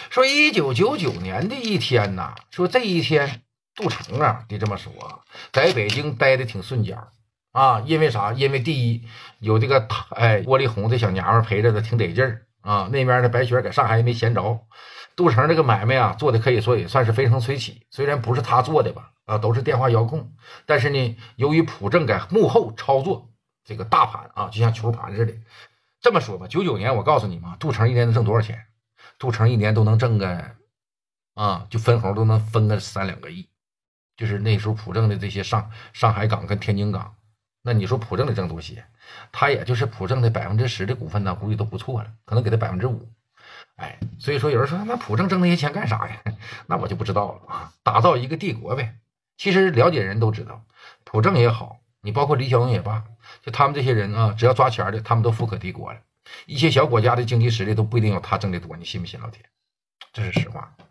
说1999年的一天呐，说这一天杜成啊，得这么说啊，在北京待的挺顺脚啊，因为啥？因为第一有这个郭丽红这小娘们陪着他挺得劲儿啊，那边的白雪在上海也没闲着。杜成这个买卖啊，做的可以说也算是风生水起，虽然不是他做的吧，啊，都是电话遥控，但是呢，由于朴正在幕后操作这个大盘啊，就像球盘似的。这么说吧，99年我告诉你嘛，杜成一年能挣多少钱？杜成一年都能挣个就分红都能分个3、2个亿，就是那时候朴正的这些上海港跟天津港，那你说朴正得挣多些？他也就是朴正的10%的股份呢，估计都不错了，可能给他5%。所以说有人说那朴正挣那些钱干啥呀？那我就不知道了啊，打造一个帝国呗。其实了解人都知道，朴正也好，你包括李小龙也罢，就他们这些人啊，只要抓钱的，他们都富可敌国了。一些小国家的经济实力都不一定有他挣的多，你信不信老铁？这是实话。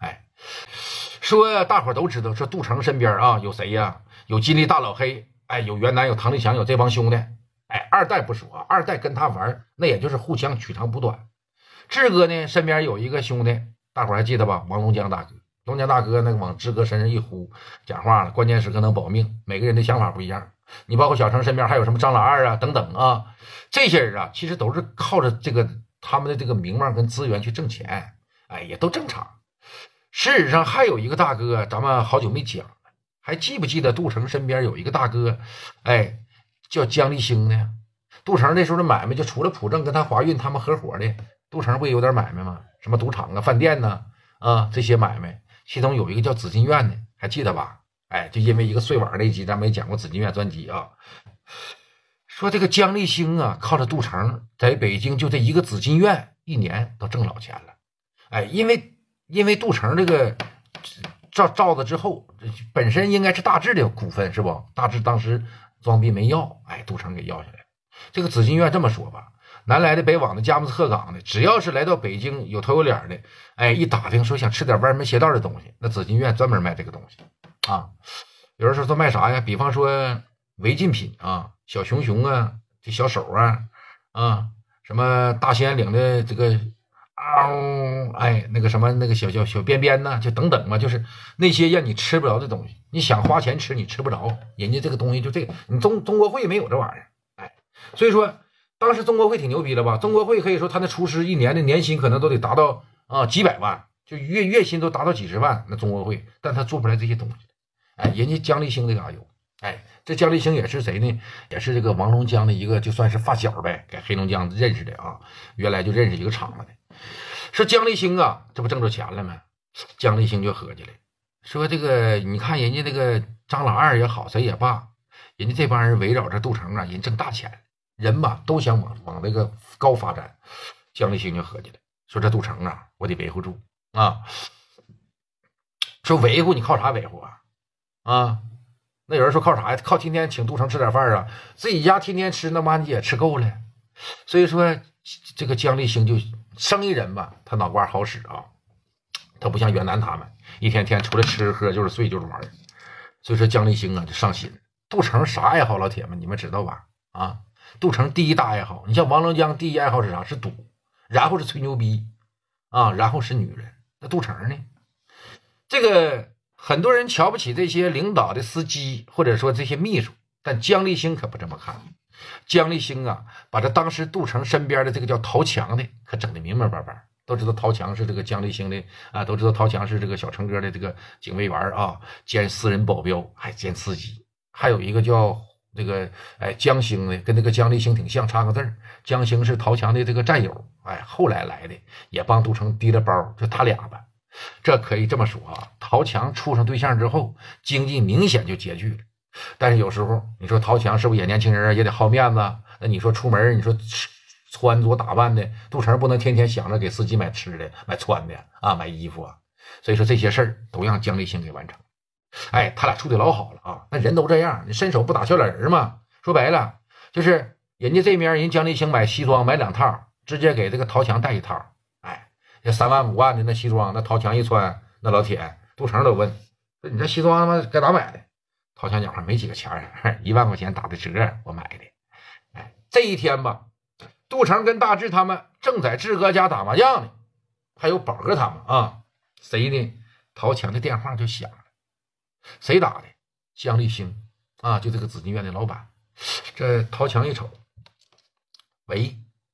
说大伙都知道，说杜成身边啊有谁呀？有金利大老黑，有袁南，有唐立强，有这帮兄弟。二代不说啊，二代跟他玩，那也就是互相取长补短。志哥呢，身边有一个兄弟，大伙还记得吧？王龙江大哥。龙江大哥那个往志哥身上一呼，讲话了，关键时刻能保命。每个人的想法不一样，你包括小成身边还有什么张老二啊等等啊，这些人啊，其实都是靠着这个他们的这个名望跟资源去挣钱，也都正常。事实上还有一个大哥，咱们好久没讲了，还记不记得杜成身边有一个大哥，叫姜立兴呢？杜成那时候的买卖就除了朴正跟他华运他们合伙的，杜成不也有点买卖吗？什么赌场啊、饭店呢？这些买卖，其中有一个叫紫金院的，还记得吧？就因为一个碎碗那一集，咱没讲过紫金院专辑啊。说这个姜立兴啊，靠着杜成在北京就这一个紫金院，一年都挣老钱了。因为杜成这个造的之后，本身应该是大致的股份是不？大致当时装逼没要，杜成给要下来。这个紫金院这么说吧，南来的北往的佳木斯鹤岗的，只要是来到北京有头有脸的，一打听说想吃点歪门邪道的东西，那紫金院专门卖这个东西啊。有人说卖啥呀？比方说违禁品啊，小熊熊啊，这小手啊，什么大兴安岭的这个那个什么那个小边边呢，就等等嘛，就是那些让你吃不着的东西，你想花钱吃你吃不着，人家这个东西就这个，你中国会没有这玩意儿。所以说当时中国会挺牛逼了吧？中国会可以说他那厨师一年的年薪可能都得达到几百万，就月薪都达到几十万，那中国会，但他做不来这些东西。人家姜立兴这嘎有，这姜立兴也是谁呢？也是这个王龙江的一个就算是发小呗，给黑龙江认识的啊，原来就认识一个厂子的。说姜立兴啊，这不挣着钱了吗？姜立兴就合计了，说这个你看人家这个张老二也好，谁也罢，人家这帮人围绕着杜成啊，人挣大钱，人嘛都想往这个高发展。姜立兴就合计了，说这杜成啊，我得维护住啊。说维护你靠啥维护啊？那有人说靠啥呀？靠天天请杜成吃点饭啊，自己家天天吃那妈你也吃够了。所以说这个姜立兴就生意人吧，他脑瓜好使啊，他不像袁南他们一天天除了吃喝就是睡就是玩。所以说姜立兴啊就上心。杜成啥爱好老铁们你们知道吧？杜成第一大爱好，你像王龙江第一爱好是啥？是赌，然后是吹牛逼然后是女人。那杜成呢？这个很多人瞧不起这些领导的司机或者说这些秘书，但姜立兴可不这么看。姜立兴啊，把这当时杜成身边的这个叫陶强的可整得明明白白。都知道陶强是这个姜立兴的都知道陶强是这个小成哥的这个警卫员兼私人保镖，还兼司机。还有一个叫这个姜兴的，跟这个姜立兴挺像，差个字儿。姜兴是陶强的这个战友，后来来的，也帮杜成提了包，就他俩吧。这可以这么说陶强处上对象之后，经济明显就拮据了。但是有时候你说陶强是不是也年轻人也得好面子？那你说出门你说穿着打扮的，杜成不能天天想着给司机买吃的买穿的买衣服所以说这些事儿都让姜立兴给完成。他俩处的老好了那人都这样，你伸手不打笑脸人嘛。说白了就是人家这边人姜立兴买西装买2套，直接给这个陶强带1套。这3万5万的那西装，那陶强一穿，那老铁杜成都问说你这西装他妈该咋买的？陶强讲话没几个钱，1万块钱打的折我买的。这一天吧，杜成跟大志他们正在志哥家打麻将呢， 还有宝哥他们啊。谁呢？陶强的电话就响了，谁打的？姜立兴啊，就这个紫金院的老板。这陶强一瞅，喂，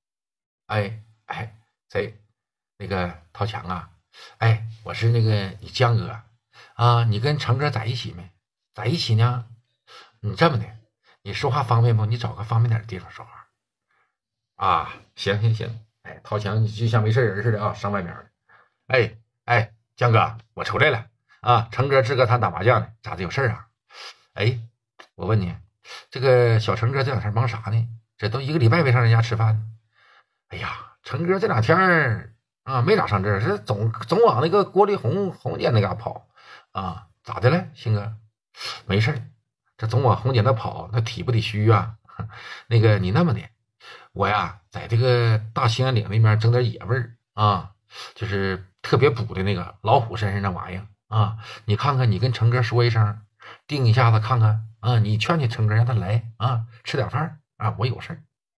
谁？那个陶强啊，我是那个你江哥啊，你跟成哥在一起没？在一起呢。你这么的，你说话方便不？你找个方便点的地方说话啊。行，陶强就像没事人似的啊，上外面了。江哥，我出来了啊，成哥志哥他打麻将呢，咋的有事啊？我问你，这个小成哥这两天忙啥呢？这都1个礼拜没上人家吃饭呢。成哥这2天啊没咋上这儿，是总往那个郭丽红姐那嘎跑啊。咋的了，兴哥？没事，这总往红姐那跑，那体不体虚啊？那个你那么的，我呀在这个大兴安岭那边整点野味儿啊，就是特别补的那个老虎身上那玩意儿啊，你看看，你跟成哥说一声，定一下子看看啊，你劝成哥让他来啊，吃点饭啊，我有事儿。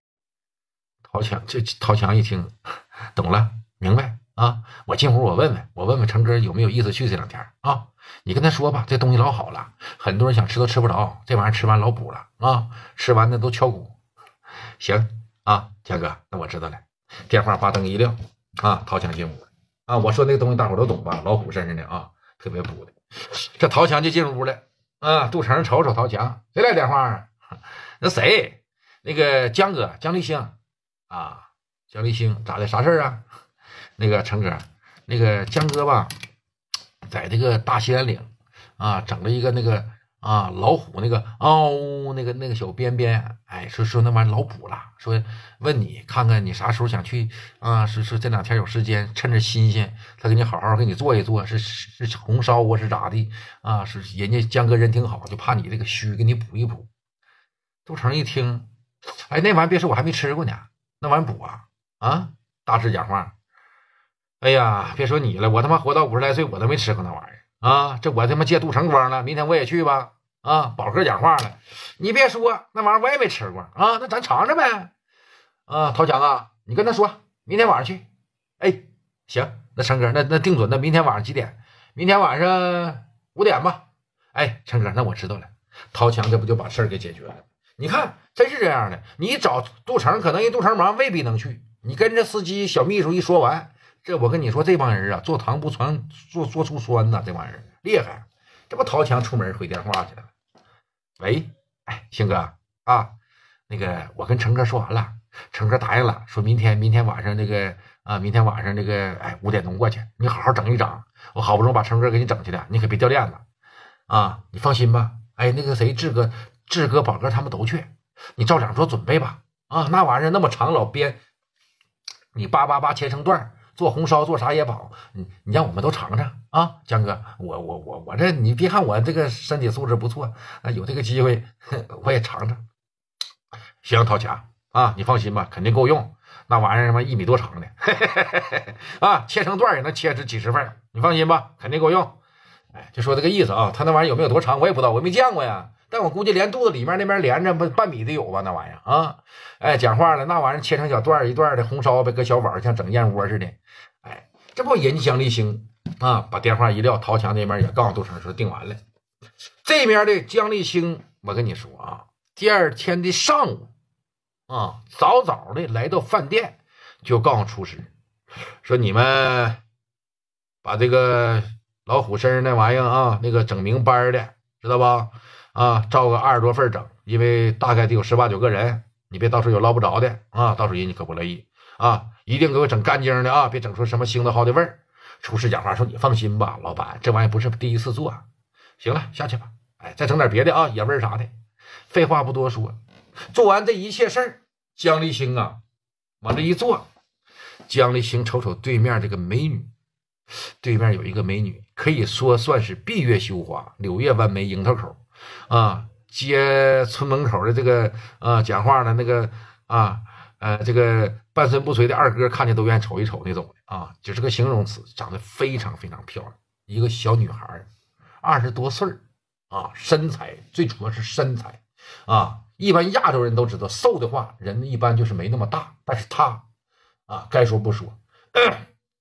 陶强一听，懂了，明白啊，我进屋我问问成哥有没有意思去这2天啊，你跟他说吧，这东西老好了，很多人想吃都吃不着，这玩意儿吃完老补了啊，吃完的都敲骨。行啊，强哥，那我知道了。电话把灯一亮啊，陶强进屋啊，我说那个东西大伙都懂吧，老虎身上的啊，特别补的。这陶强就进屋了啊，杜成瞅陶强，谁来电话啊？那谁？那个江哥，姜立兴啊。姜立兴咋的？啥事啊？那个成哥，那个江哥吧，在这个大兴安岭啊，整了一个那个啊老虎那个那个小边边，说那玩意儿老补了，说问你看看你啥时候想去啊？是这2天有时间，趁着新鲜，他给你好好给你做一做，是红烧啊，是咋的啊？是人家江哥人挺好，就怕你这个虚，给你补一补。杜成一听，那玩意儿别说，我还没吃过呢，那玩意儿补啊，大致讲话。别说你了，我他妈活到50来岁，我都没吃过那玩意儿啊！这我他妈借杜成光了，明天我也去吧。啊，宝哥讲话了，你别说那玩意儿我也没吃过啊，那咱尝尝呗。啊，陶强啊，你跟他说明天晚上去。行，那成哥，那定准，那明天晚上几点？明天晚上5点吧。成哥，那我知道了。陶强这不就把事儿给解决了？你看，真是这样的。你找杜成，可能人杜成忙，未必能去。你跟着司机小秘书一说完，这我跟你说，这帮人啊，做糖不传，做出酸呐，这玩意儿厉害。这不陶强出门回电话去了。喂，兴哥啊，那个我跟成哥说完了，成哥答应了，说明天晚上那个明天晚上那个5点钟过去，你好好整一整。我好不容易把成哥给你整去了，你可别掉链子啊！你放心吧。那个谁，志哥、宝哥他们都去，你照两做准备吧。啊，那玩意儿那么长老编，你888切成段，做红烧做啥也饱，你让我们都尝尝啊，江哥，我这你别看我这个身体素质不错，有这个机会我也尝尝。行，陶强啊，你放心吧，肯定够用。那玩意儿他妈1米多长的，啊，切成段也能切几十份，你放心吧，肯定够用。就说这个意思啊，他那玩意儿有没有多长我也不知道，我没见过呀。但我估计连肚子里面那边连着半米的有吧，那玩意儿啊。讲话了，那玩意儿切成小段一段的红烧呗，搁小碗像整燕窝似的。这不人姜立兴啊，把电话一撂，陶强那边也告诉杜成说定完了。这边的姜立兴，我跟你说啊，第2天的上午啊，早早的来到饭店，就告诉厨师说：“你们把这个老虎身上那玩意儿啊，那个整明白的，知道吧？啊，照个20多份整，因为大概得有18、19个人，你别到时候有捞不着的啊，到时候人家可不乐意啊，一定给我整干净的啊，别整出什么腥的好的味儿。”厨师讲话说：“你放心吧，老板，这玩意不是第一次做，行了，下去吧。再整点别的啊，野味儿啥的。”废话不多说，做完这一切事儿，姜立兴啊，往这一坐，姜立兴瞅瞅对面这个美女，对面有一个美女，可以说算是闭月羞花，柳叶弯眉，樱桃口啊，接村门口的这个讲话的那个这个半身不遂的二哥，看见都愿意瞅一瞅那种啊，就是个形容词，长得非常非常漂亮，一个小女孩，20多岁啊，身材最主要是身材啊，一般亚洲人都知道，瘦的话人一般就是没那么大，但是她啊，该说不说，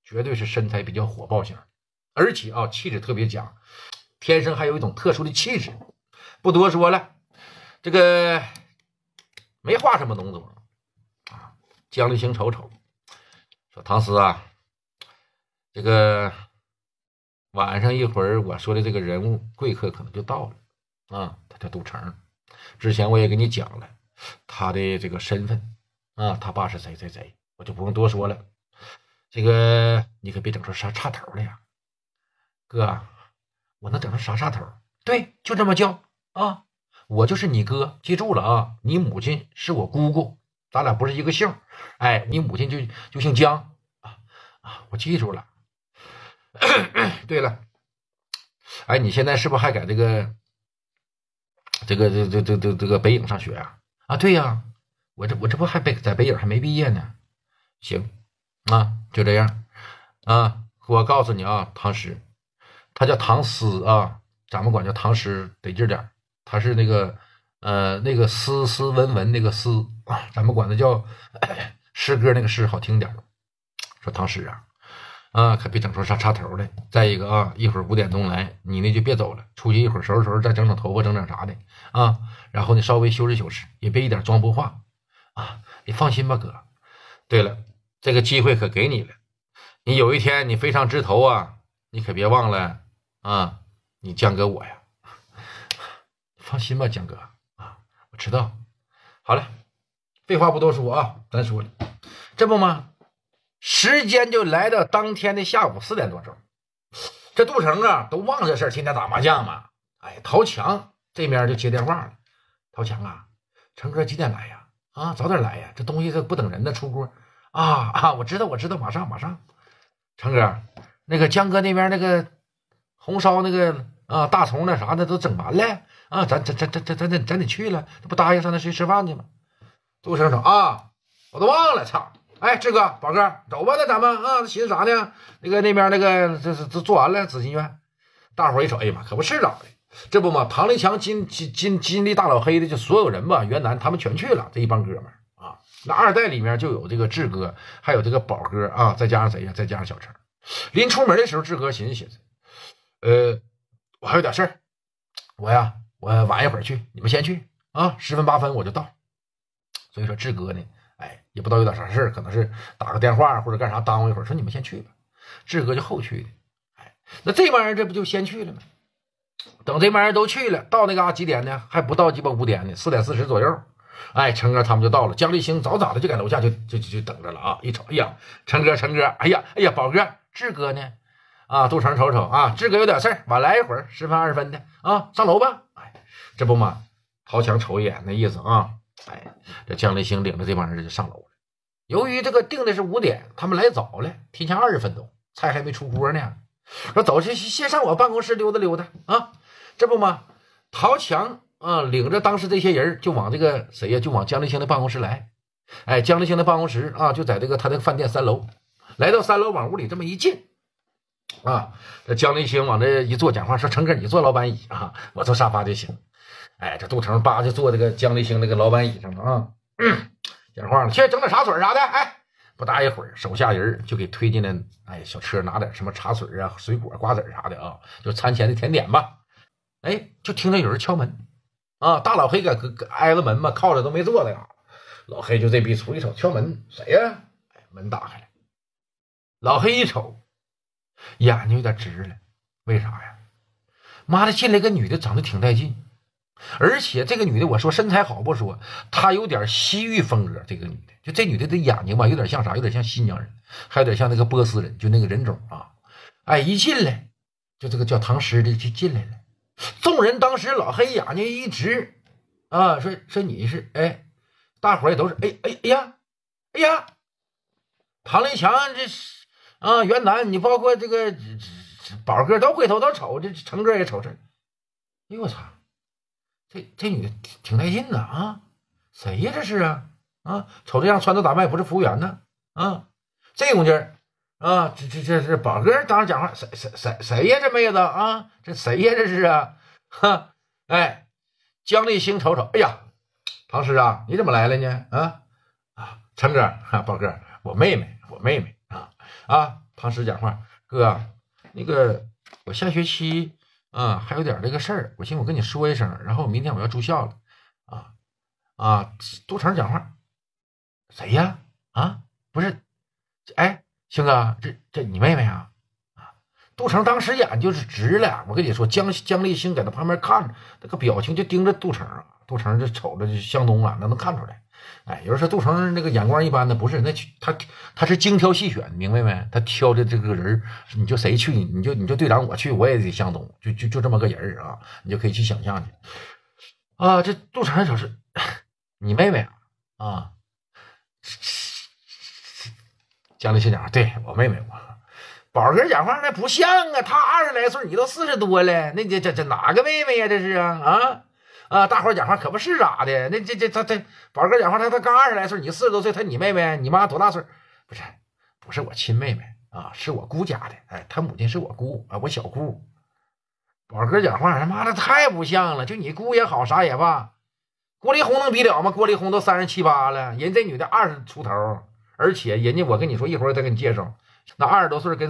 绝对是身材比较火爆型，而且啊气质特别佳，天生还有一种特殊的气质。不多说了，这个没画什么浓妆啊。姜立新瞅瞅，说唐师啊，这个晚上一会儿我说的这个人物贵客可能就到了啊，他叫杜成。之前我也给你讲了他的这个身份啊，他爸是谁谁谁，我就不用多说了。这个你可别整出啥岔头来呀，哥，我能整出啥岔头？对，就这么叫啊，我就是你哥，记住了啊，你母亲是我姑姑，咱俩不是一个姓。哎，你母亲就姓姜我记住了。对了，哎，你现在是不是还在这个北影上学啊？啊，对呀，我这不还在北影还没毕业呢。行啊，就这样啊。我告诉你啊，唐诗，他叫唐诗啊，咱们管叫唐诗得劲点，他是那个斯斯文文那个斯啊，咱们管他叫诗歌那个诗好听点。说唐诗啊，可别整出啥插头来。再一个啊，一会儿5点钟来，你那就别走了，出去一会儿收拾收拾，再整整头发，整整啥的啊。然后呢，稍微修饰修饰，也别一点妆不化啊。你放心吧，哥。对了，这个机会可给你了，你有一天你飞上枝头啊，你可别忘了啊，你江哥我呀。放心吧，江哥啊，我知道。好了，废话不多说啊，咱说了，这不吗？时间就来到当天的下午4点多钟，这杜成啊都忘这事儿，天天打麻将嘛。哎，陶强这面就接电话了，陶强啊，成哥几点来呀？啊，早点来呀，这东西这不等人呢，出锅啊！我知道，马上。成哥，那个江哥那边那个红烧那个大葱那啥的都整完了啊，咱得去了，这不答应上那谁吃饭去吗？杜成说啊，我都忘了，操！哎，志哥、宝哥，走吧，那咱们啊，寻思啥呢？那边那个这做完了紫金院，大伙一瞅，哎呀妈，可不是咋的？这不嘛，唐立强、金力大老黑的，就所有人吧，原南他们全去了，这一帮哥们啊。那二代里面就有这个志哥，还有这个宝哥啊，再加上谁呀？再加上小陈。临出门的时候，志哥寻思，我还有点事儿，我晚一会儿去，你们先去啊，10分8分我就到。所以说志哥呢，哎，也不知道有点啥事儿，可能是打个电话或者干啥耽误一会儿，说你们先去吧。志哥就后去的，哎，那这帮人这不就先去了吗？等这帮人都去了，到那嘎几点呢？还不到鸡巴5点呢，4点40左右。哎，陈哥他们就到了，姜立新早的就在楼下就等着了啊！一瞅，哎呀，陈哥，哎呀，宝哥，志哥呢？啊，杜成瞅啊，志哥有点事儿，晚来一会儿，10分20分的啊，上楼吧。哎，这不嘛，陶强瞅一眼那意思啊，哎，这姜立新领着这帮人就上楼了。由于这个定的是5点，他们来早了，提前20分钟，菜还没出锅呢。说走去，先上我办公室溜达溜达啊！这不嘛，陶强领着当时这些人就往这个谁呀，就往姜立新的办公室来。哎，姜立新的办公室啊，就在这个他的饭店3楼。来到3楼，往屋里这么一进啊，这姜立新往这一坐，讲话说：“成哥，你坐老板椅啊，我坐沙发就行。”哎，这杜成叭就坐这个姜立新那个老板椅上了啊。讲话了，去整点茶水啥的。哎，不大一会儿，手下人就给推进来，哎，小车拿点什么茶水啊、水果、瓜子啥的啊，就餐前的甜点吧。哎，就听着有人敲门啊，大老黑搁挨着门嘛，靠着都没坐的啊。老黑就这逼出一瞅，敲门，谁呀？哎，门打开了，老黑一瞅，眼睛有点直了，为啥呀？妈的，进来个女的，长得挺带劲。而且这个女的，我说身材好不说，她有点西域风格。这个女的，就这女的的眼睛吧，有点像啥？有点像新疆人，还有点像那个波斯人，就那个人种啊。哎，一进来，就这个叫唐诗的就进来了。众人当时老黑眼睛一直啊，说你是哎，大伙也都是哎呀，唐立强这是啊，袁南，你包括这个宝哥都回头都瞅，这成哥也瞅这。哎呦我操！这女的挺带劲的啊！谁呀这是啊？瞅这样穿着打扮，不是服务员呢啊？这种劲儿啊！这是宝哥当时讲话，谁呀这妹子啊？这谁呀这是啊？哈！哎，姜立新瞅瞅，哎呀，唐诗啊，你怎么来了呢？陈哥宝哥，我妹妹唐诗讲话，哥，那个我下学期还有点这个事儿，我寻思我跟你说一声，然后明天我要住校了。啊杜成讲话，谁呀？不是，哎，星哥，这你妹妹啊？杜成当时眼就是直了，我跟你说，姜立新在他旁边看着，那个表情就盯着杜成啊。杜成这瞅着就相中了，那能看出来。哎，有人说杜成那个眼光一般的，不是，那他是精挑细选，明白没？他挑的这个人，你就谁去，你就队长我去，我也得相中，就这么个人啊，你就可以去想象去啊。这杜成瞅是你妹妹啊？姜立新讲，对我妹妹我。宝哥讲话那不像啊，他20来岁，你都40多了，那这哪个妹妹呀？这是大伙讲话可不是咋的？那他宝哥讲话，他刚20来岁，你40多岁，他你妹妹，你妈多大岁？不是我亲妹妹啊，是我姑家的。哎，他母亲是我姑啊，我小姑。宝哥讲话，他妈的太不像了，就你姑也好，啥也罢，郭丽红能比了吗？郭丽红都37、8了，人这女的20出头，而且人家我跟你说，一会儿再给你介绍。那20多岁跟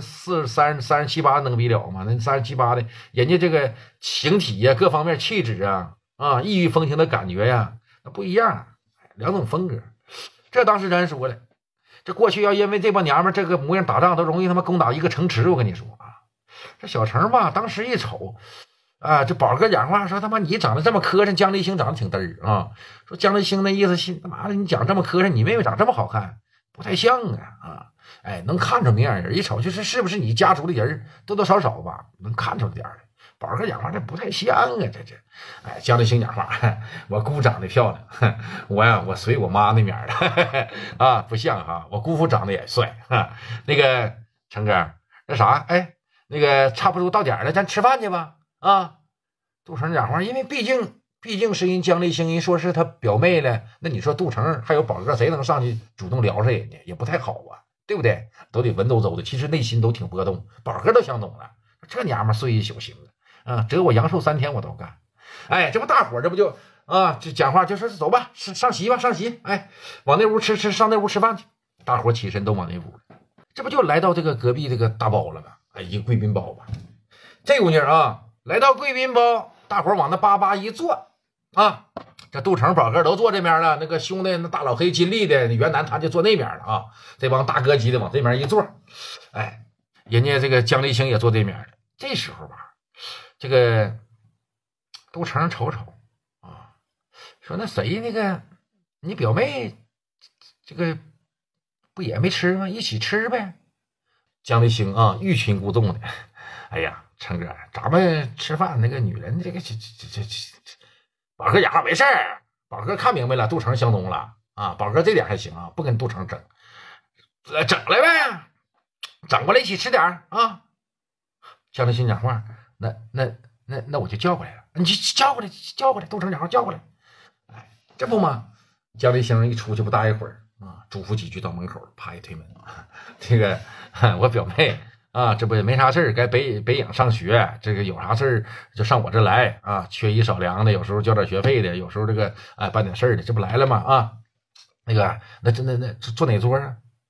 37、8能比了吗？那37、8的，人家这个形体呀，各方面气质异域风情的感觉呀，那不一样，两种风格。这当时咱说了，这过去要因为这帮娘们这个模样打仗，都容易他妈攻打一个城池。我跟你说这小城吧，当时一瞅这宝哥讲话说，他妈你长得这么磕碜，姜立新长得挺嘚儿说姜立新那意思是他妈的你长这么磕碜，你妹妹长这么好看，不太像哎，能看出明眼人，一瞅就是是不是你家族的人，多多少少吧，能看出点儿。宝哥讲话这不太像哎，姜立新讲话，我姑长得漂亮，我随我妈那面的不像我姑父长得也帅那个成哥，那啥，哎，那个差不多到点了，咱吃饭去吧杜成讲话，因为毕竟是人姜立新，人说是他表妹了，那你说杜成还有宝哥，谁能上去主动聊上人家，也不太好对不对？都得文绉绉的，其实内心都挺波动。宝哥都相中了，这娘们睡一宿行了折我阳寿3天我都干。哎，这不大伙这不就就讲话就说走吧，上席吧，上席。哎，往那屋上那屋吃饭去。大伙起身都往那屋，这不就来到这个隔壁这个大包了吗？哎，一个贵宾包吧。这姑娘来到贵宾包，大伙往那巴一坐这杜成宝哥都坐这边了，那个兄弟那大老黑金立的袁南他就坐那边了这帮大哥级的往这边一坐，哎，人家这个姜立新也坐这边了。这时候吧，这个杜成瞅说那谁那个你表妹这个不也没吃吗？一起吃呗。姜立新欲擒故纵的，哎呀，成哥，咱们吃饭那个女人这宝哥讲话没事儿，宝哥看明白了，杜成相中了宝哥这点还行不跟杜成整来呗，整过来一起吃点姜立新讲话，那我就叫过来了，你就叫过来，杜成讲话叫过来，哎，这不吗？姜立新一出去不大一会儿嘱咐几句到门口，啪一推门这个我表妹这不也没啥事儿，该北影上学，这个有啥事儿就上我这来缺衣少粮的，有时候交点学费的，有时候这个办点事儿的，这不来了吗那个那坐哪桌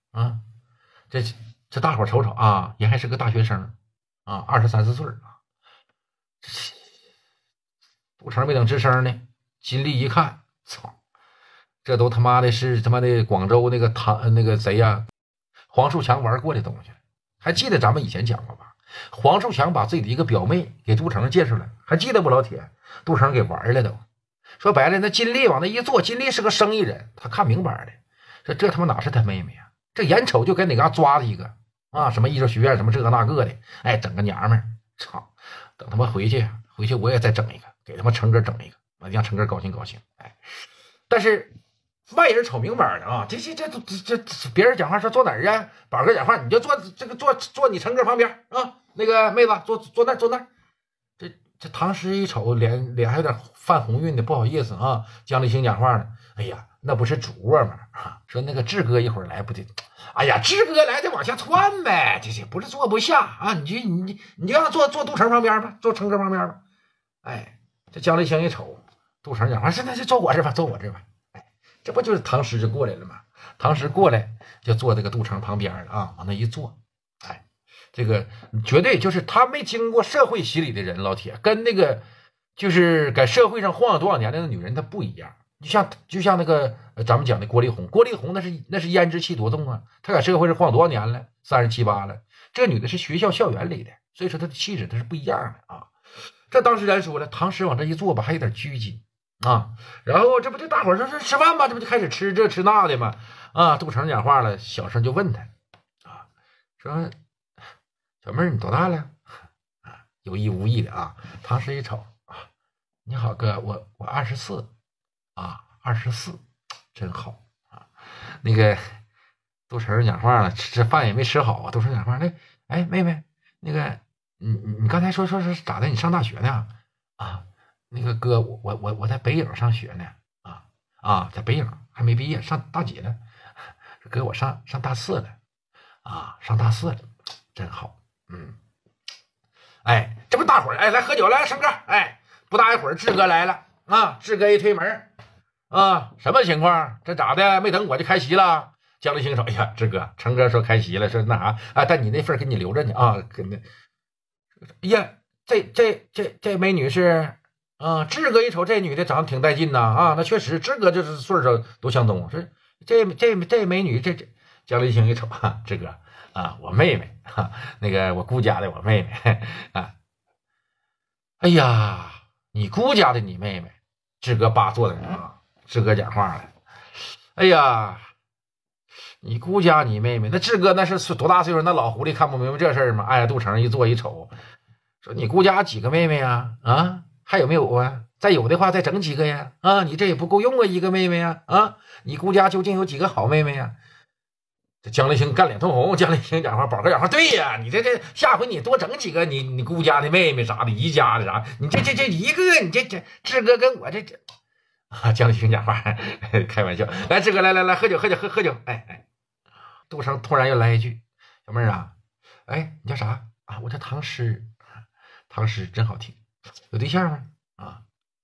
这大伙瞅瞅人还是个大学生23、24岁杜成没等吱声呢，金立一看，操，这都他妈的是他妈的广州那个谁呀，黄树强玩过的东西。还记得咱们以前讲过吧？黄树强把自己的一个表妹给杜成介绍了，还记得不老铁？杜成给玩了都。说白了，那金立往那一坐，金立是个生意人，他看明白了，这他妈哪是他妹妹这眼瞅就给哪嘎抓了一个什么艺术学院什么这个那个的，哎，整个娘们儿，操！等他妈回去我也再整一个，给他妈成哥整一个，让成哥高兴高兴。哎，但是外人瞅明白了这别人讲话说坐哪儿宝哥讲话你就坐你成哥旁边那个妹子坐那儿。这唐诗一瞅脸还有点泛红晕的，不好意思姜立新讲话呢，哎呀，那不是主卧吗说那个志哥一会儿来不得，哎呀，志哥来就往下窜呗，这不是坐不下你就让他坐杜成旁边吧，坐成哥旁边吧。哎，这姜立新一瞅杜成讲话，那就坐我这吧，哎，这不就是唐诗就过来了吗？唐诗过来就坐这个杜成旁边了往那一坐，哎， 这个绝对就是他没经过社会洗礼的人，老铁跟那个就是在社会上晃悠多少年的女人她不一样。就像那个咱们讲的郭丽红，郭丽红那是胭脂气多重啊，她在社会上晃多少年了，37、8了。这个女的是学校校园里的，所以说她的气质她是不一样的啊。这当时咱说了，唐诗往这一坐吧，还有点拘谨啊。然后这不就大伙说吃饭吧，这不就开始吃这吃那的嘛啊。杜成讲话了，小声就问他啊，说小妹儿你多大了啊？有意无意的啊。唐诗一瞅啊，你好哥，我24啊，24，真好啊。那个杜成讲话了，这饭也没吃好啊。杜成讲话，哎妹妹，那个你刚才说是咋的？你上大学呢？啊，那个哥，我在北影上学呢。在北影还没毕业，上大几了？哥，我上大4了。啊，上大4了，真好。哎，这不大伙儿哎来喝酒来，生哥。哎，不大一会儿志哥来了啊。志哥一推门啊，什么情况？这咋的？没等我就开席了？江立新说：“哎呀，志哥，成哥说开席了，说那啥啊，但你那份给你留着呢啊。跟那，哎呀，这美女是啊。志哥一瞅这女的长得挺带劲呐啊，那确实，志哥就是岁数都相中。是这美女这江立新一瞅啊，志哥啊，我妹妹哈，那个我姑家的我妹妹啊。哎呀，你姑家的你妹妹？志哥爸坐在那啊。志哥讲话了，哎呀。”你姑家你妹妹，那志哥那是多大岁数？那老狐狸看不明白这事儿吗？哎呀，杜成一坐一瞅，说你姑家几个妹妹呀？啊，还有没有啊？再有的话再整几个呀？啊，你这也不够用啊，一个妹妹呀？啊，你姑家究竟有几个好妹妹呀？这江立新干脸通红，江立新讲话，宝哥讲话，对呀，你这下回你多整几个，你姑家的妹妹啥的，姨家的啥，你这一个，你这志哥跟我这啊，江立新讲话开玩笑，来志哥来喝酒，哎。杜成突然又来一句：“小妹儿啊，哎，你叫啥啊？我叫唐诗，唐诗真好听，有对象吗？啊？”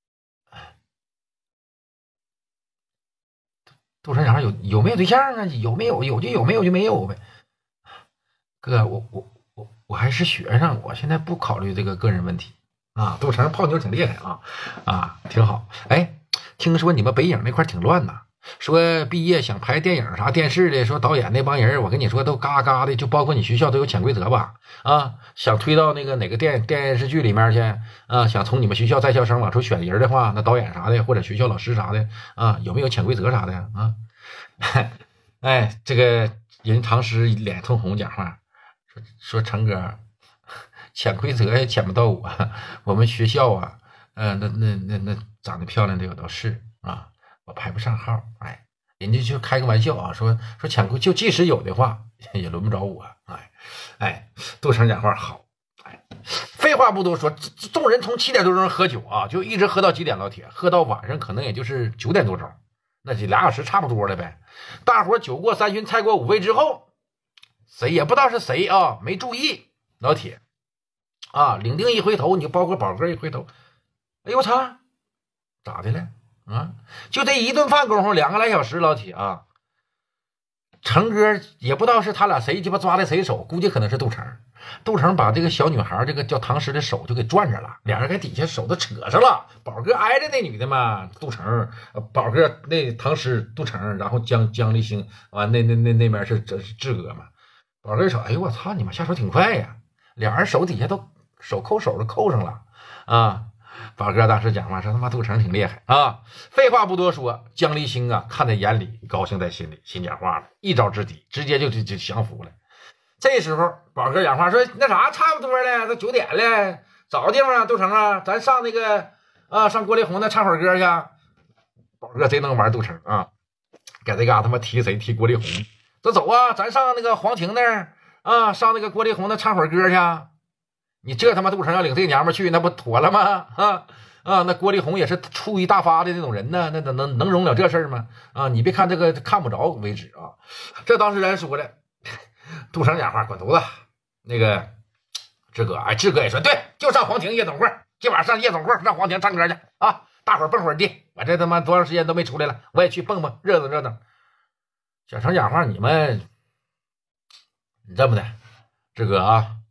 杜成讲话有没有对象啊？有没有？有就有，没有就没有呗。哥，我还是学生，我现在不考虑这个个人问题啊。杜成泡妞挺厉害啊，挺好。哎，听说你们北影那块挺乱呐。说毕业想拍电影啥电视的，说导演那帮人，我跟你说都嘎嘎的，就包括你学校都有潜规则吧？啊，想推到那个哪个电视剧里面去啊？想从你们学校在校生往出选人的话，那导演啥的或者学校老师啥的啊，有没有潜规则啥的啊？哎，这个人唐诗脸通红讲话，说成哥，潜规则也潜不到我们学校啊，那长得漂亮的有都是啊。我排不上号，哎，人家就开个玩笑啊，说潜规就即使有的话，也轮不着我，哎，杜成讲话好，哎，废话不多说，众人从7点多钟喝酒啊，就一直喝到几点，老铁，喝到晚上可能也就是9点多钟，那这2小时差不多了呗。大伙酒过3巡，菜过5味之后，谁也不知道是谁啊，没注意，老铁啊，领丁一回头，你就包括宝哥一回头，哎呦我操，咋的了？啊，就这一顿饭功夫2个来小时，老铁啊，成哥也不知道是他俩谁鸡巴抓的谁手，估计可能是杜成。杜成把这个小女孩这个叫唐诗的手就给攥着了，俩人在底下手都扯上了。宝哥挨着那女的嘛，杜成，宝哥那唐诗杜成，然后江立新啊，那边是志哥嘛。宝哥一瞅，哎呦我操，你们下手挺快呀，俩人手底下都手都扣上了啊。宝哥当时讲话说他妈杜成挺厉害啊，废话不多说，江立新啊看在眼里，高兴在心里，心讲话了，一招制敌，直接就降服了。这时候宝哥讲话说那啥差不多了，都9点了，找个地方啊，杜成啊，咱上那个上郭丽红那唱会儿歌去。宝哥贼能玩杜成啊，在这嘎他妈提谁提郭丽红，走啊，咱上那个黄庭那儿啊，上那个郭丽红那唱会儿歌去。你这他妈杜成要领这娘们去，那不妥了吗？那郭丽红也是出于大发的那种人呢，那能容了这事儿吗？啊，你别看这个看不着为止啊。这当时人说了，杜成讲话滚犊子，那个志哥，哎，志哥也说对，就上黄庭夜总会，今晚上夜总会上黄庭唱歌去啊，大伙蹦会儿地，我这他妈多长时间都没出来了，我也去蹦蹦热闹。小成讲话，你这么的，志哥啊。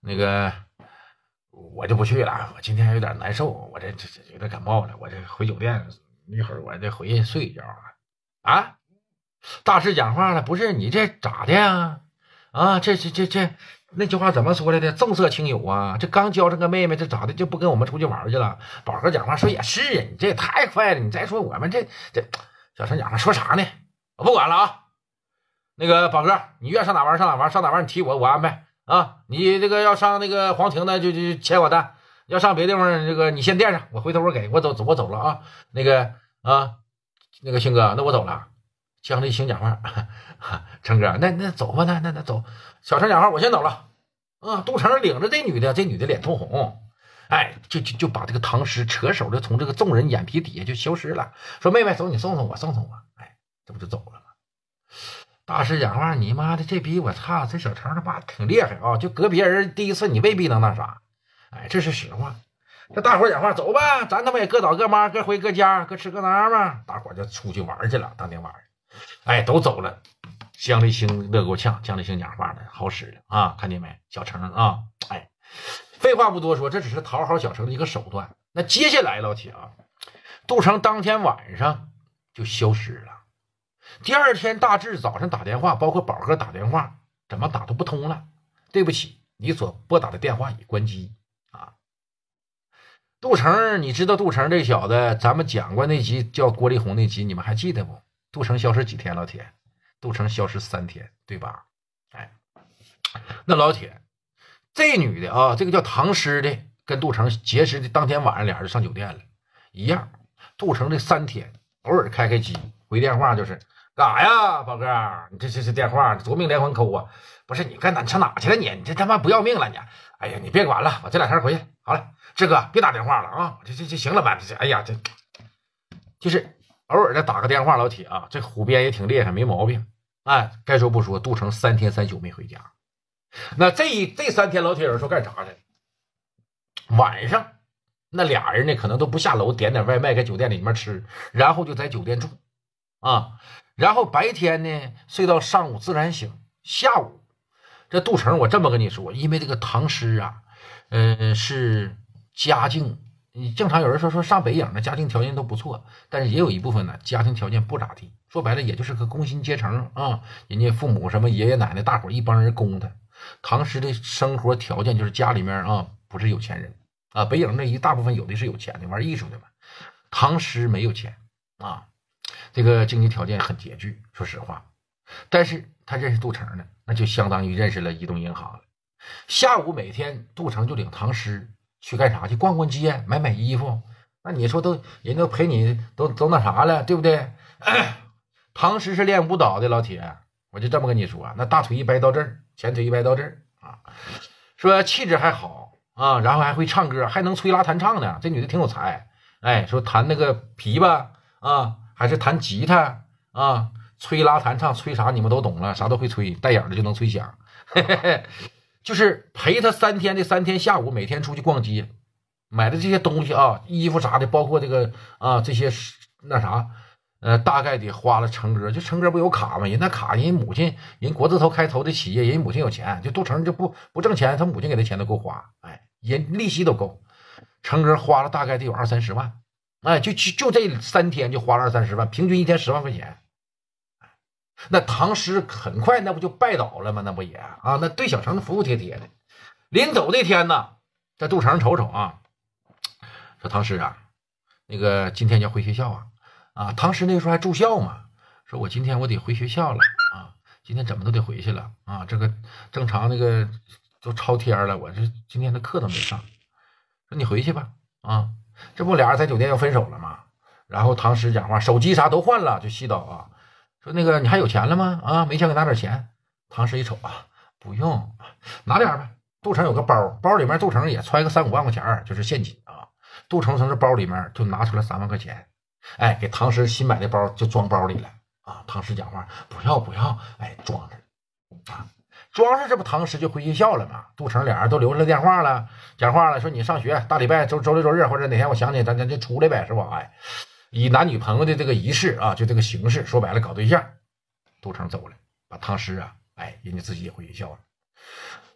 那个我就不去了，我今天有点难受，我这有点感冒了，我这回酒店一会儿我这回去睡一觉啊。大师讲话了，不是你这咋的呀？啊，这那句话怎么说来的？重色轻友啊！这刚交上个妹妹，这咋的就不跟我们出去玩去了？宝哥讲话说也是啊，你这也太快了。你再说我们这小陈讲话说啥呢？我不管了啊！那个宝哥，你愿上哪玩上哪玩，上哪玩你提我安排啊！你这个要上那个黄庭的就签我单，要上别地方这个你先垫上，我回头我给我走了啊！那个星哥，那我走了。江立新讲话，成哥，那走吧，那走。小陈讲话，我先走了。啊，杜成领着这女的脸通红，哎，就把这个唐诗扯手的从这个众人眼皮底下就消失了。说妹妹，走，你送我。哎，这不就走了吗？大师讲话，你妈的，这逼我操，这小陈他妈挺厉害啊！就隔别人第一次，你未必能那啥。哎，这是实话。这大伙讲话，走吧，咱他妈也各找各妈，各回各家，各吃各拿嘛。大伙就出去玩去了，当天晚上。哎，都走了。姜立新乐够呛，姜立新讲话了，好使了啊！看见没，小程啊？哎，废话不多说，这只是讨好小程的一个手段。那接下来，老铁啊，杜成当天晚上就消失了。第二天大致早上打电话，包括宝哥打电话，怎么打都不通了。对不起，你所拨打的电话已关机啊！杜成，你知道杜成这小子，咱们讲过那集叫郭丽红那集，你们还记得不？杜成消失几天，老铁？杜成消失3天，对吧？哎，那老铁，这女的啊，这个叫唐诗的，跟杜成结识的当天晚上，俩人上酒店了，一样。杜成这3天，偶尔开机回电话，就是干啥呀，宝哥？你这电话夺命连环扣啊！不是你干哪上哪去了你？你这他妈不要命了你！哎呀，你别管了，我这2天回去好了。志哥，别打电话了啊！这行了吧？哎呀，这就是偶尔的打个电话，老铁啊，这虎鞭也挺厉害，没毛病。哎，该说不说，杜成3天3宿没回家。那这3天，老铁有人说干啥去？晚上那俩人呢，可能都不下楼点外卖，在酒店里面吃，然后就在酒店住啊。然后白天呢睡到上午自然醒。下午这杜成，我这么跟你说，因为这个唐诗啊，是家境。你正常有人说上北影的家庭条件都不错，但是也有一部分呢家庭条件不咋地，说白了也就是个工薪阶层啊，人家父母什么爷爷奶奶大伙一帮人供他。唐诗的生活条件就是家里面啊不是有钱人啊，北影那一大部分有的是有钱的玩艺术的嘛，唐诗没有钱啊，这个经济条件很拮据，说实话。但是他认识杜成呢，那就相当于认识了移动银行了。下午每天杜成就领唐诗去干啥？去逛逛街，买衣服。那你说人都陪你都那啥了，对不对？唐诗是练舞蹈的，老铁，我就这么跟你说，那大腿一掰到这儿，前腿一掰到这儿啊，说气质还好啊，然后还会唱歌，还能吹拉弹唱呢。这女的挺有才，哎，说弹那个琵琶啊，还是弹吉他啊，吹拉弹唱，吹啥你们都懂了，啥都会吹，带眼的就能吹响。嘿嘿嘿。就是陪他3天的3天下午，每天出去逛街，买的这些东西啊，衣服啥的，包括这个啊这些那啥，大概得花了成哥，就成哥不有卡吗？人那卡人母亲人国字头开头的企业，人母亲有钱，就杜成就不挣钱，他母亲给他钱都够花，哎，人利息都够。成哥花了大概得有20-30万，哎，就这3天就花了20-30万，平均一天10万块钱。那唐诗很快那不就拜倒了吗？那不也啊？那对小成服服帖帖的。临走那天呢，这杜成瞅瞅啊，说唐诗啊，那个今天要回学校啊。唐诗那时候还住校嘛，说我今天我得回学校了啊，今天怎么都得回去了啊。这个正常那个都超天了，我这今天的课都没上。说你回去吧啊，这不俩人在酒店要分手了吗？然后唐诗讲话，手机啥都换了，就絮叨啊。说那个你还有钱了吗？啊，没钱给拿点钱。唐诗一瞅啊，不用，拿点吧。杜成有个包里面杜成也揣个3-5万块钱，就是现金啊。杜成从这包里面就拿出来3万块钱，哎，给唐诗新买的包就装包里了啊。唐诗讲话，不要，哎，装着啊，装上，这不唐诗就回学校了吗？杜成俩人都留了电话了，讲话了，说你上学，大礼拜周六周日或者哪天我想你，咱就出来呗，是吧？哎。以男女朋友的这个仪式啊，就这个形式，说白了搞对象。杜成走了，把唐诗啊，哎，人家自己也回学校了。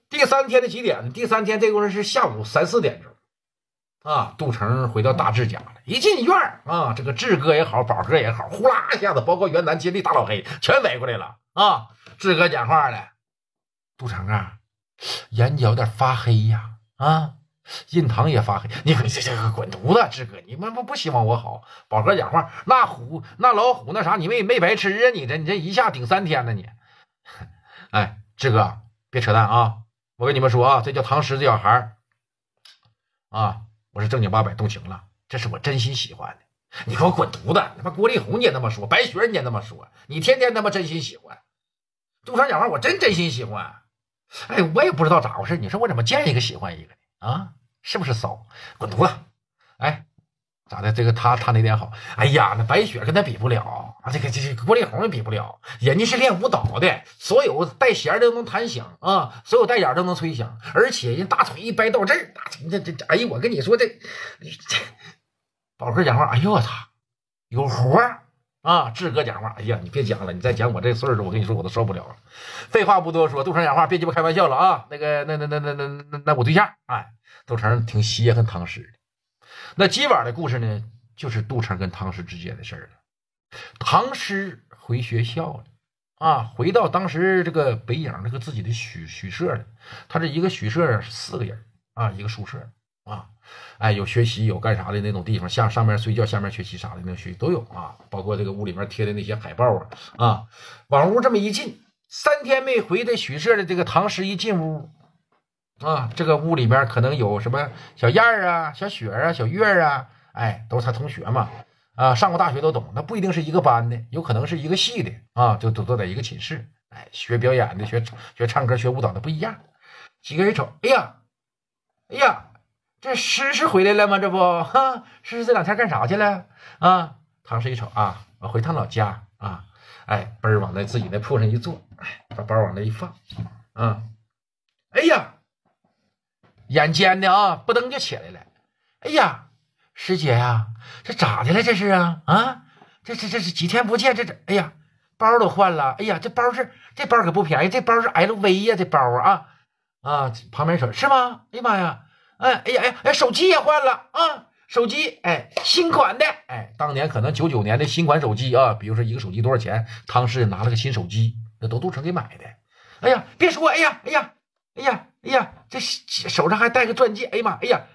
第3天的几点呢？第3天这会儿是下午3、4点钟啊。杜成回到大志家了，一进院啊，这个志哥也好，宝哥也好，呼啦一下子，包括袁南、金丽、大老黑全围过来了啊。志哥讲话了：“杜成啊，眼角有点发黑呀，啊，印堂也发黑，你这个滚犊子！志哥，你们不希望我好。”宝哥讲话：“那老虎那啥，你没白吃啊！你这一下顶3天呢你。”哎，志哥别扯淡啊！我跟你们说啊，这叫唐诗这小孩啊，我是正经八百动情了，这是我真心喜欢的。你给我滚犊子！他妈郭丽红你也那么说，白雪你也那么说，你天天他妈真心喜欢。杜成讲话，我真心喜欢。哎，我也不知道咋回事，你说我怎么见一个喜欢一个呢？啊，是不是骚？滚犊子！哎，咋的？这个他那点好。哎呀，那白雪跟他比不了啊，这个郭丽红也比不了，人家是练舞蹈的，所有带弦都能弹响啊，所有带眼都能吹响，而且人大腿一掰到这儿，这，哎呀，我跟你说这宝哥讲话，哎呦我操，有活啊！志哥讲话，哎呀，你别讲了，你再讲我这岁数，我跟你说我都受不了了。废话不多说，杜成讲话，别鸡巴开玩笑了啊！那我对象，哎，杜成挺稀罕唐诗的。那今晚的故事呢，就是杜成跟唐诗之间的事儿了。唐诗回学校了啊，回到当时这个北影这个自己的许舍了。他这一个许舍是4个人啊，一个宿舍啊。哎，有学习有干啥的那种地方，像上面睡觉下面学习啥的那种学习都有啊，包括这个屋里面贴的那些海报啊。往屋这么一进，3天没回的许舍的这个唐诗一进屋啊，这个屋里面可能有什么小燕儿啊、小雪啊、小月啊，哎，都是他同学嘛啊，上过大学都懂，那不一定是一个班的，有可能是一个系的啊，就都在一个寝室，哎，学表演的、学唱歌、学舞蹈的不一样。几个人瞅，哎呀。这诗是回来了吗？这不，哈，诗这2天干啥去了啊？唐诗一瞅啊，我回趟老家啊，哎，奔儿往那自己那铺上一坐，哎，把包往那一放，啊，哎呀，眼尖的啊，不噔就起来了，哎呀，师姐呀，这咋的了？这是啊，这是几天不见，这，哎呀，包都换了，哎呀，这包可不便宜，这包是 LV 呀，这包啊，旁边说是吗？哎呀妈呀！哎呀，手机也换了啊！手机，哎，新款的，哎，当年可能99年的新款手机啊，比如说一个手机多少钱？唐诗拿了个新手机，那都杜成给买的。哎呀，别说，哎呀，这手上还戴个钻戒，哎呀妈，哎呀，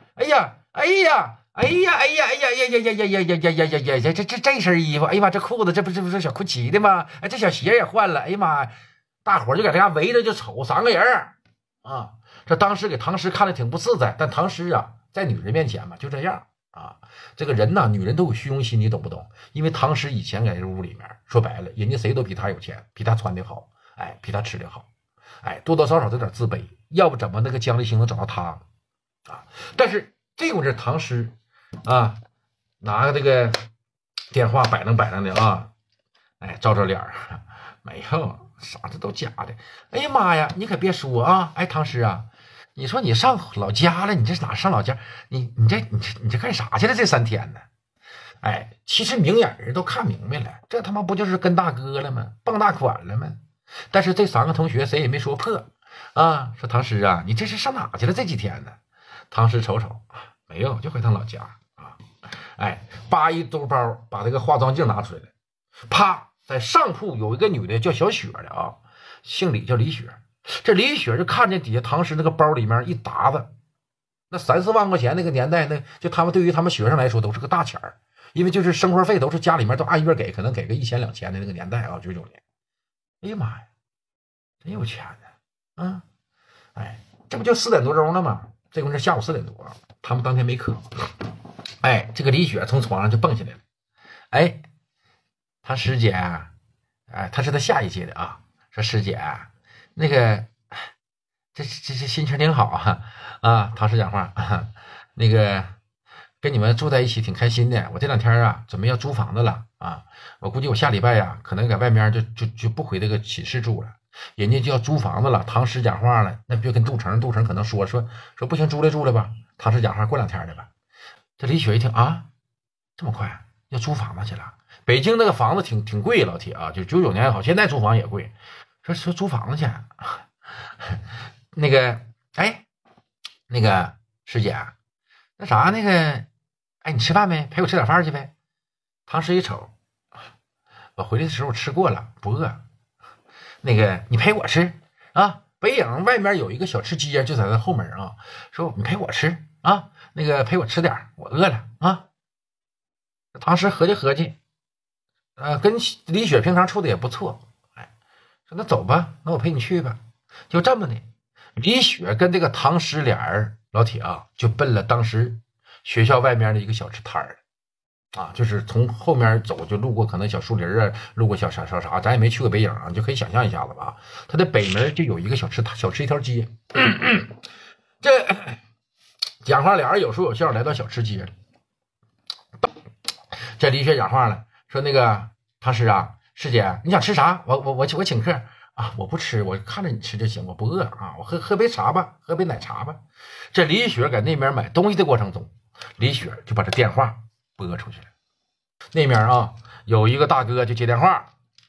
这身衣服，哎呀妈，这裤子这不是小库奇的吗？哎，这小鞋也换了，哎呀妈，大伙就搁这家围着就瞅3个人啊。这当时给唐诗看的挺不自在，但唐诗啊，在女人面前嘛，就这样啊。这个人呐，女人都有虚荣心，你懂不懂？因为唐诗以前在这屋里面，说白了，人家谁都比他有钱，比他穿的好，哎，比他吃的好，哎，多多少少有点自卑，要不怎么那个姜立新能找到他啊？但是这会儿唐诗啊，拿个这个电话摆弄的啊，哎，照脸没有，啥这都假的。哎呀妈呀，你可别说啊，哎，唐诗啊。你说你上老家了，你这哪上老家？你这干啥去了？这3天呢？哎，其实明眼人都看明白了，这他妈不就是跟大哥了吗？傍大款了吗？但是这3个同学谁也没说破啊。说唐诗啊，你这是上哪去了？这几天呢？唐诗瞅瞅，没有，就回趟老家啊。哎，扒一兜包，把这个化妆镜拿出来了，啪，在上铺有一个女的叫小雪的啊，姓李，叫李雪。这李雪就看见底下唐诗那个包里面一沓子，那3、4万块钱那个年代，那就他们对于他们学生来说都是个大钱儿，因为就是生活费都是家里面都按月给，可能给个1000、2000的那个年代啊，99年。哎呀妈呀，真有钱呢啊！哎，这不就4点多钟了吗？这会儿是下午4点多，他们当天没课。哎，这个李雪从床上就蹦起来了。哎，唐师姐啊，哎，她是他下一届的啊，说师姐啊。那个，这心情挺好啊！唐诗讲话，那个跟你们住在一起挺开心的。我这2天啊，准备要租房子了啊！我估计我下礼拜呀，可能在外面就不回这个寝室住了，人家就要租房子了。唐诗讲话了，那不就跟杜成可能说不行，住了吧？唐诗讲话过2天的吧。这李雪一听啊，这么快要租房子去了？北京那个房子挺贵，老铁啊，就99年也好，现在租房也贵。说租房子去， 那个，哎，那个师姐，那啥，那个，哎，你吃饭没？陪我吃点饭去呗。唐诗一瞅，我回来的时候吃过了，不饿。那个，你陪我吃啊。北影外面有一个小吃街，就在那后门啊。说你陪我吃啊，那个陪我吃点，我饿了啊。唐诗合计合计，跟李雪平常处的也不错，哎，说那走吧，那我陪你去吧。就这么的，李雪跟这个唐诗俩人，老铁啊，就奔了当时学校外面的一个小吃摊儿啊，就是从后面走，就路过可能小树林啊，路过小啥，咱也没去过北影啊，你就可以想象一下子吧。它的北门就有一个小吃一条街，这讲话俩人有说有笑，来到小吃街了。这李雪讲话了，说那个唐诗啊，师姐你想吃啥？我请客啊，我不吃，我看着你吃就行，我不饿啊，我喝杯茶吧，喝杯奶茶吧。这李雪在那边买东西的过程中，李雪就把这电话拨出去了。那面啊，有一个大哥就接电话，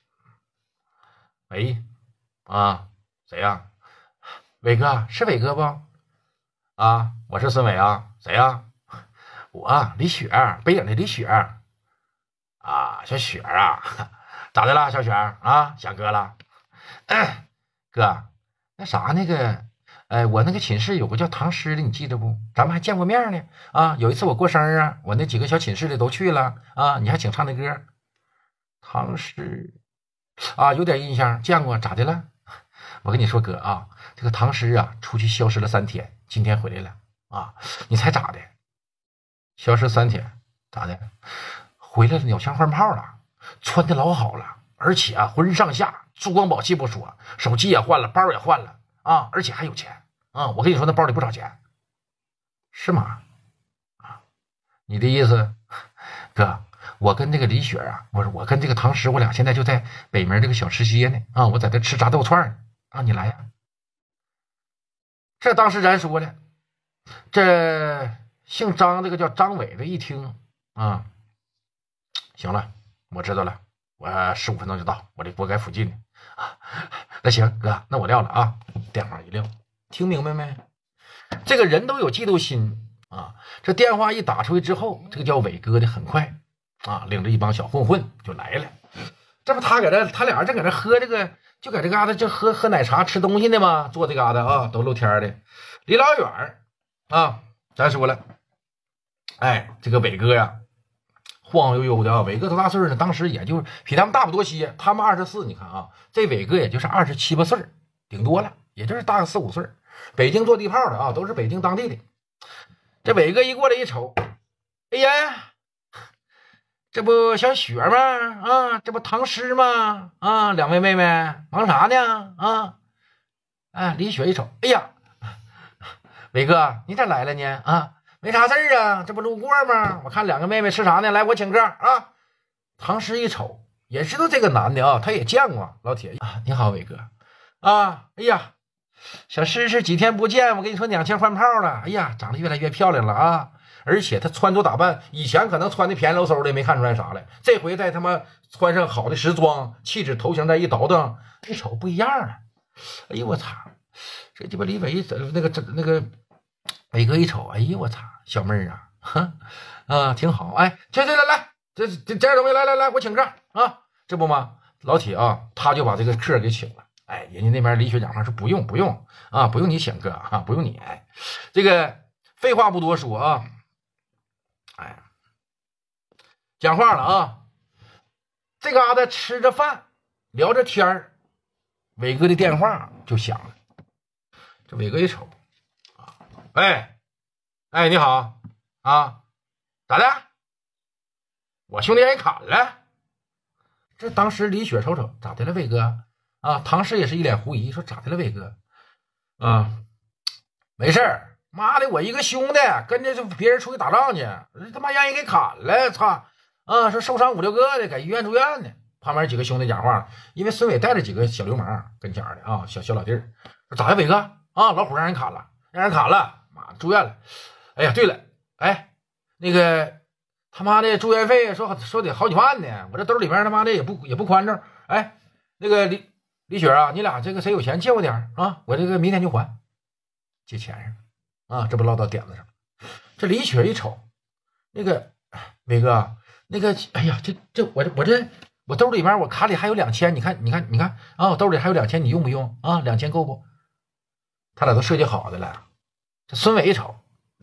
喂，啊，谁呀？伟哥，是伟哥不？啊，我是孙伟啊，谁呀？我李雪，北影的李雪啊，小雪啊，咋的了，小雪啊，想哥了？哥，那啥那个，我那个寝室有个叫唐诗的，你记得不？咱们还见过面呢。啊，有一次我过生日啊，我那几个小寝室的都去了啊，你还请唱的歌。唐诗啊，有点印象，见过，咋的了？我跟你说哥啊，这个唐诗啊，出去消失了3天，今天回来了啊，你猜咋的？消失3天，咋的？回来了，鸟枪换炮了，穿的老好了，而且啊，浑身上下珠光宝气不说，手机也换了，包也换了啊，而且还有钱啊！我跟你说，那包里不少钱，是吗？啊，你的意思，哥，我跟这个李雪啊，我跟这个唐诗，我俩现在就在北门这个小吃街呢啊，我在这吃炸豆串啊，你来呀！这当时咱说了，这姓张这个叫张伟的一听啊，行了，我知道了，我15分钟就到，我这锅盖附近呢啊。那行哥，那我撂了啊，电话一撂，听明白没？这个人都有嫉妒心啊。这电话一打出去之后，这个叫伟哥的很快啊，领着一帮小混混就来了。这不他俩人正搁这喝这个，就搁这嘎达就喝奶茶吃东西呢吗？坐这嘎达啊，都露天的，离老远啊。咱说了，哎，这个伟哥呀，晃晃悠悠的啊。伟哥多大岁呢？当时也就比他们大不多些，他们24，你看啊，这伟哥也就是27、8岁，顶多了，也就是大个4、5岁。北京做地炮的啊，都是北京当地的。这伟哥一过来一瞅，哎呀，这不小雪吗？啊，这不唐诗吗？啊，两位妹妹忙啥呢？啊，哎，李雪一瞅，哎呀，伟哥你咋来了呢？啊，没啥事儿啊，这不路过吗？我看两个妹妹吃啥呢？来，我请客啊。唐诗一瞅，也知道这个男的啊，他也见过老铁啊。你好，伟哥啊。哎呀，小诗是几天不见，我跟你说两枪换炮了。哎呀，长得越来越漂亮了啊！而且她穿着打扮，以前可能穿的便宜喽嗖的，没看出来啥来。这回在他妈穿上好的时装，气质头型再一倒腾，一瞅不一样了。哎呦我操！这鸡巴李伟那个伟哥一瞅，哎呦我操，小妹儿啊，挺好。哎，这来，这样东西来，我请客啊！这不吗？老铁啊，他就把这个客给请了。哎，人家那边李雪讲话说不用啊，不用你请客啊，不用你。哎，这个废话不多说啊，哎，讲话了啊。这嘎达吃着饭聊着天儿，伟哥的电话就响了。这伟哥一瞅啊，哎，你好啊，咋的？我兄弟让人砍了。这当时李雪瞅瞅，咋的了，伟哥？啊，唐诗也是一脸狐疑，说咋的了，伟哥？啊，没事儿，妈的，我一个兄弟跟着别人出去打仗去，他妈让人给砍了，操！啊，说受伤5、6个的，在医院住院呢。旁边几个兄弟讲话，因为孙伟带着几个小流氓跟前的啊，小老弟儿，说咋的，伟哥？啊，老虎让人砍了，妈住院了。哎呀，对了，哎，那个他妈的住院费说得好几万呢，我这兜里面他妈的也不宽敞。哎，那个李雪啊，你俩这个谁有钱借我点啊？我这个明天就还借钱上啊，这不落到点子上。这李雪一瞅，那个伟哥，那个哎呀，我兜里面我卡里还有2000，你看啊，我兜里还有2000，你用不用啊？2000够不？他俩都设计好的了。这孙伟一瞅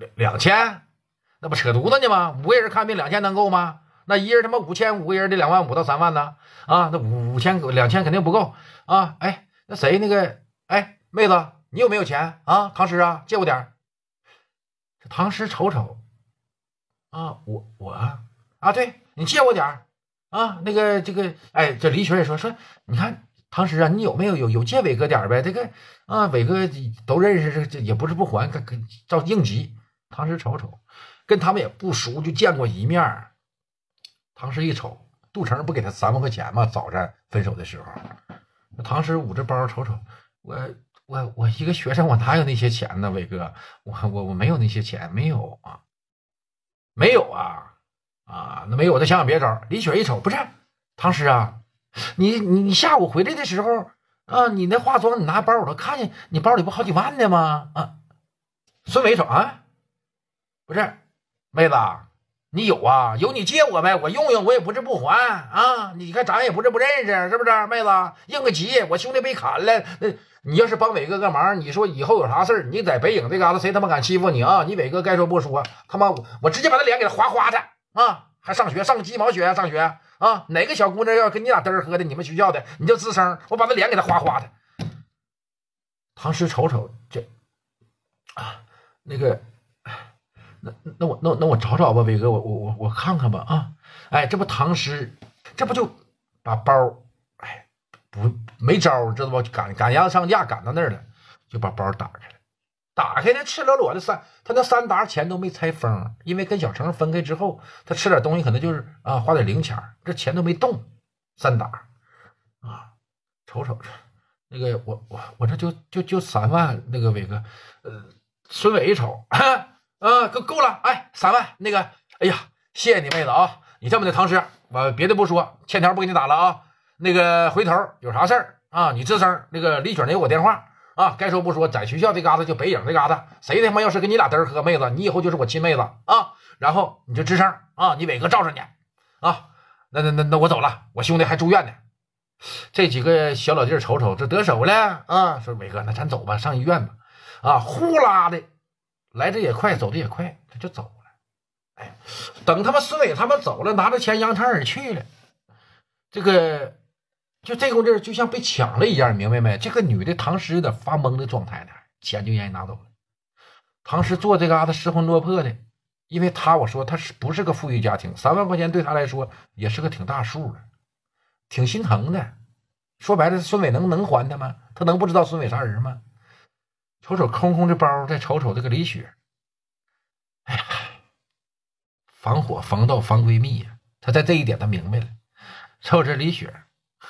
，2000，那不扯犊子呢吗？5个人看病2000能够吗？那一人他妈5000，5个人得25000到3万呢啊！那2000肯定不够啊！哎，那谁那个哎妹子，你有没有钱啊？唐诗啊，借我点。这唐诗瞅瞅啊，我啊，对你借我点啊，那个这个哎，这李雪也说你看唐诗啊，你有没有借伟哥点呗？这个啊，伟哥都认识，这也不是不还，照应急。唐诗瞅瞅，跟他们也不熟，就见过一面。唐诗一瞅，杜成不给他3万块钱吗？早上分手的时候，唐诗捂着包瞅瞅，我一个学生，我哪有那些钱呢？伟哥，我没有那些钱，没有啊，没有啊，那没有，我再想想别招。李雪一瞅，不是唐诗啊，你下午回来的时候啊，你那化妆，你拿包，我都看见你包里不好几万呢吗？啊，孙伟一瞅啊，不是妹子。你有啊？有你借我呗，我用用，我也不是不还啊！你看咱也不是不认识，是不是？妹子，应个急，我兄弟被砍了。你要是帮伟哥个忙，你说以后有啥事儿，你在北影这嘎达谁他妈敢欺负你啊？你伟哥该说不说，他妈我直接把他脸给他划花的啊！还上学上鸡毛学上学啊？哪个小姑娘要跟你俩嘚儿喝的，你们学校的你就吱声，我把他脸给他划花的。唐诗瞅瞅这啊，那个。那我找找吧，伟哥，我看看吧啊！哎，这不唐诗，这不就把包，哎，没招，知道不？赶鸭子上架，赶到那儿了，就把包打开了。打开那赤裸裸的他那3沓钱都没拆封，因为跟小程分开之后，他吃点东西可能就是啊花点零钱，这钱都没动，3沓啊，瞅瞅那个我这就3万，那个伟哥，孙伟一瞅。够了，哎，3万，那个，哎呀，谢谢你妹子啊，你这么的唐诗，我别的不说，欠条不给你打了啊，那个回头有啥事儿啊，你吱声，那个李雪那有我电话啊，该说不说，在学校这嘎达就北影这嘎达，谁他妈要是跟你俩嘚儿喝妹子，你以后就是我亲妹子啊，然后你就吱声啊，你伟哥罩着你啊，那我走了，我兄弟还住院呢。这几个小老弟瞅瞅，这得手了啊，说伟哥，那咱走吧，上医院吧，啊，呼啦的。来的也快，走的也快，他就走了。哎，等他们孙伟他们走了，拿着钱扬长而去了。这个就这功夫就像被抢了一样，明白没？这个女的唐诗有点发懵的状态呢，钱就让人拿走了。唐诗做这嘎达失魂落魄的，因为我说他不是个富裕家庭，3万块钱对他来说也是个挺大数的，挺心疼的。说白了，孙伟能还他吗？他能不知道孙伟啥人吗？瞅瞅空空的包，再瞅瞅这个李雪，哎呀，防火防盗防闺蜜呀！她在这一点她明白了。瞅这李雪，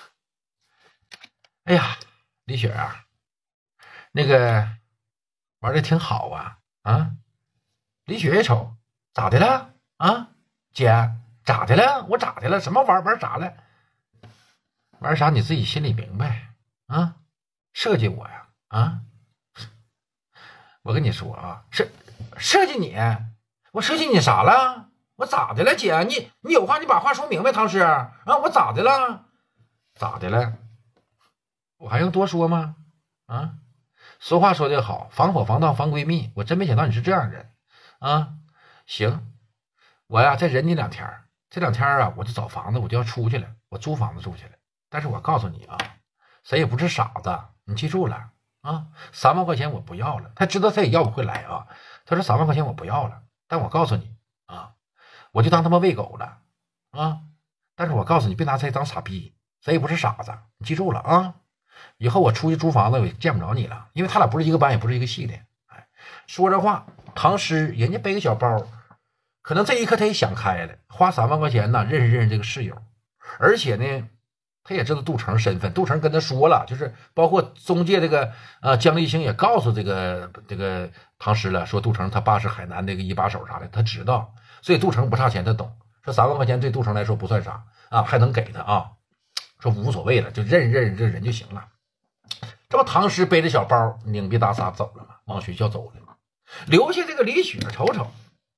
哎呀，李雪啊，那个玩的挺好啊啊！李雪一瞅，咋的了啊？姐，咋的了？我咋的了？什么玩啥了？玩啥你自己心里明白啊？设计我呀啊！我跟你说啊，设计你，我设计你啥了？我咋的了，姐？你有话你把话说明白，唐诗啊，我咋的了？咋的了？我还用多说吗？啊，俗话说得好，防火防盗防闺蜜。我真没想到你是这样人啊！行，我呀再忍你2天，这2天啊，我就找房子，我就要出去了，我租房子住去了。但是我告诉你啊，谁也不是傻子，你记住了。3万块钱我不要了，他知道他也要不回来啊。他说3万块钱我不要了，但我告诉你啊，我就当他妈喂狗了啊。但是我告诉你，别拿谁当傻逼，谁也不是傻子，你记住了啊。以后我出去租房子，我也见不着你了，因为他俩不是一个班，也不是一个系的。哎，说这话，唐诗人家背个小包，可能这一刻他也想开了，花3万块钱呢，认识这个室友，而且呢。他也知道杜成身份，杜成跟他说了，就是包括中介这个姜立兴也告诉这个唐诗了，说杜成他爸是海南那个一把手啥的，他知道，所以杜成不差钱，他懂，说3万块钱对杜成来说不算啥啊，还能给他啊，说无所谓了，就认这人就行了。这不唐诗背着小包拧逼搭撒走了吗？ 往学校走了，留下这个李雪瞅瞅。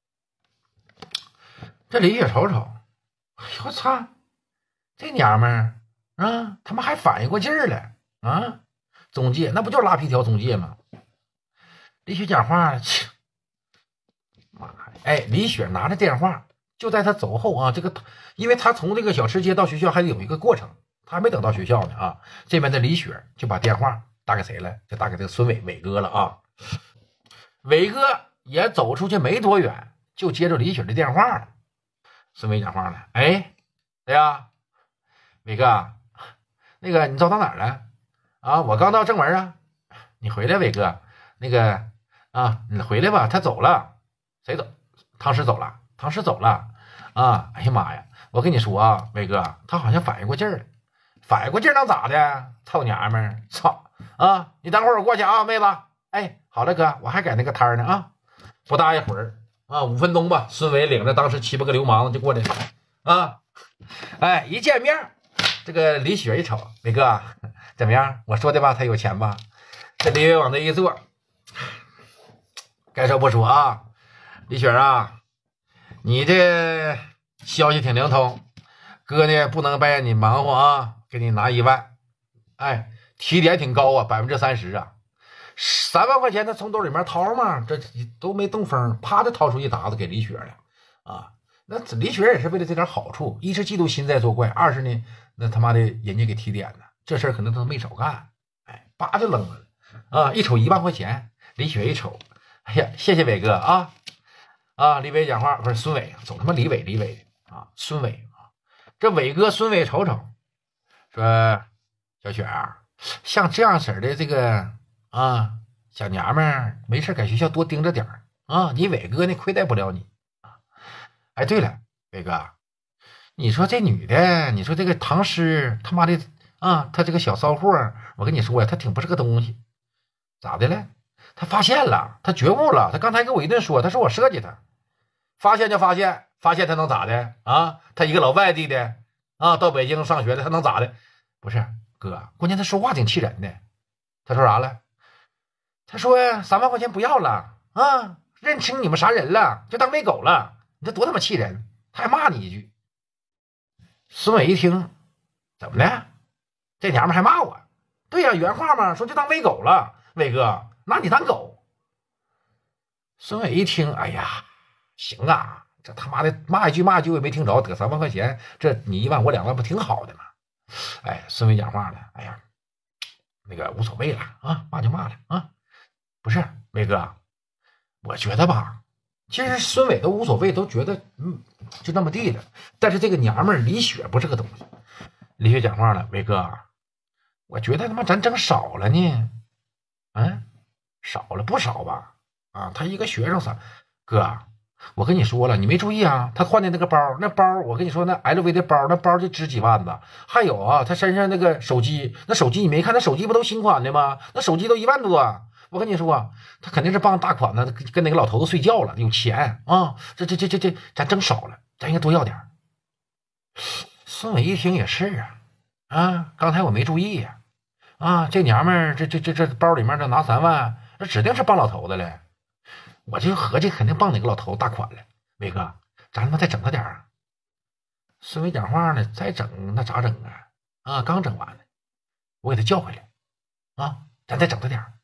这李雪瞅瞅，哎呦我操，这娘们儿啊，他妈还反应过劲儿来啊！中介那不就是拉皮条中介吗？李雪讲话了，切，妈呀！哎，李雪拿着电话，就在他走后啊，因为他从这个小吃街到学校还得有一个过程，他还没等到学校呢啊。这边的李雪就把电话打给谁了？就打给这个孙伟哥了啊。伟哥也走出去没多远，就接着李雪的电话了。孙伟讲话了，哎，谁呀？伟哥，那个你找到哪儿了？啊，我刚到正门啊。你回来，伟哥，那个啊，你回来吧，他走了。谁走？唐诗走了。唐诗走了啊！哎呀妈呀！我跟你说啊，伟哥，他好像反应过劲儿了。反应过劲儿能咋的？操娘们儿！操啊！你等会儿我过去啊，妹子。哎，好了哥，我还改那个摊儿呢啊。不大一会儿啊，5分钟吧。孙伟领着当时7、8个流氓就过来了啊。哎，一见面，这个李雪一瞅，伟哥怎么样？我说的吧，他有钱吧？这李伟往这一坐，该说不说啊，李雪啊，你这消息挺灵通，哥呢不能白你忙活啊，给你拿1万，哎，提点挺高啊，30%啊，3万块钱他从兜里面掏嘛，这都没动风，啪就掏出一沓子给李雪了啊。那李雪也是为了这点好处，一是嫉妒心在作怪，二是呢，那他妈的人家给提点呢，这事儿可能他没少干，哎，叭就扔了啊！一瞅1万块钱，李雪一瞅，哎呀，谢谢伟哥啊！啊，李伟讲话不是孙伟，总他妈李伟啊，孙伟啊，这伟哥孙伟瞅瞅，说小雪啊，像这样式的这个啊小娘们儿，没事在学校多盯着点啊，你伟哥呢亏待不了你啊。哎，对了，伟哥，你说这女的，你说这个唐诗他妈的啊，她这个小骚货，我跟你说呀，她挺不是个东西，咋的了？他发现了，他觉悟了。他刚才跟我一顿说，他说我设计他，发现就发现，发现他能咋的啊？他一个老外地的啊，到北京上学的，他能咋的？不是哥，关键他说话挺气人的。他说啥了？他说3万块钱不要了啊，认清你们啥人了，就当喂狗了。你这多他妈气人！他还骂你一句。孙伟一听，怎么的？这娘们还骂我？对呀，原话嘛，说就当喂狗了。伟哥，拿你当狗。孙伟一听，哎呀，行啊，这他妈的骂一句我也没听着，得3万块钱，这你1万我2万不挺好的吗？哎，孙伟讲话了，哎呀，那个无所谓了啊，骂就骂了啊。不是伟哥，我觉得吧，其实孙伟都无所谓，都觉得就那么地了。但是这个娘们儿李雪不是个东西。李雪讲话了，伟哥，我觉得他妈咱整少了呢。少了不少吧？啊，他一个学生哥，我跟你说了，你没注意啊？他换的那个包，那包我跟你说，那 LV 的包，那包就值几万子。还有啊，他身上那个手机，那手机你没看，那手机不都新款的吗？那手机都1万多。我跟你说，他肯定是傍大款呢，跟那个老头子睡觉了，有钱啊！这，咱整少了，咱应该多要点。孙伟一听也是啊，刚才我没注意呀。啊，这娘们儿，这包里面这拿3万，这指定是傍老头子了。我就合计肯定傍哪个老头大款了。伟哥，咱他妈再整他点儿。孙伟讲话呢，再整那咋整啊？啊，刚整完呢，我给他叫回来啊，咱再整他点儿。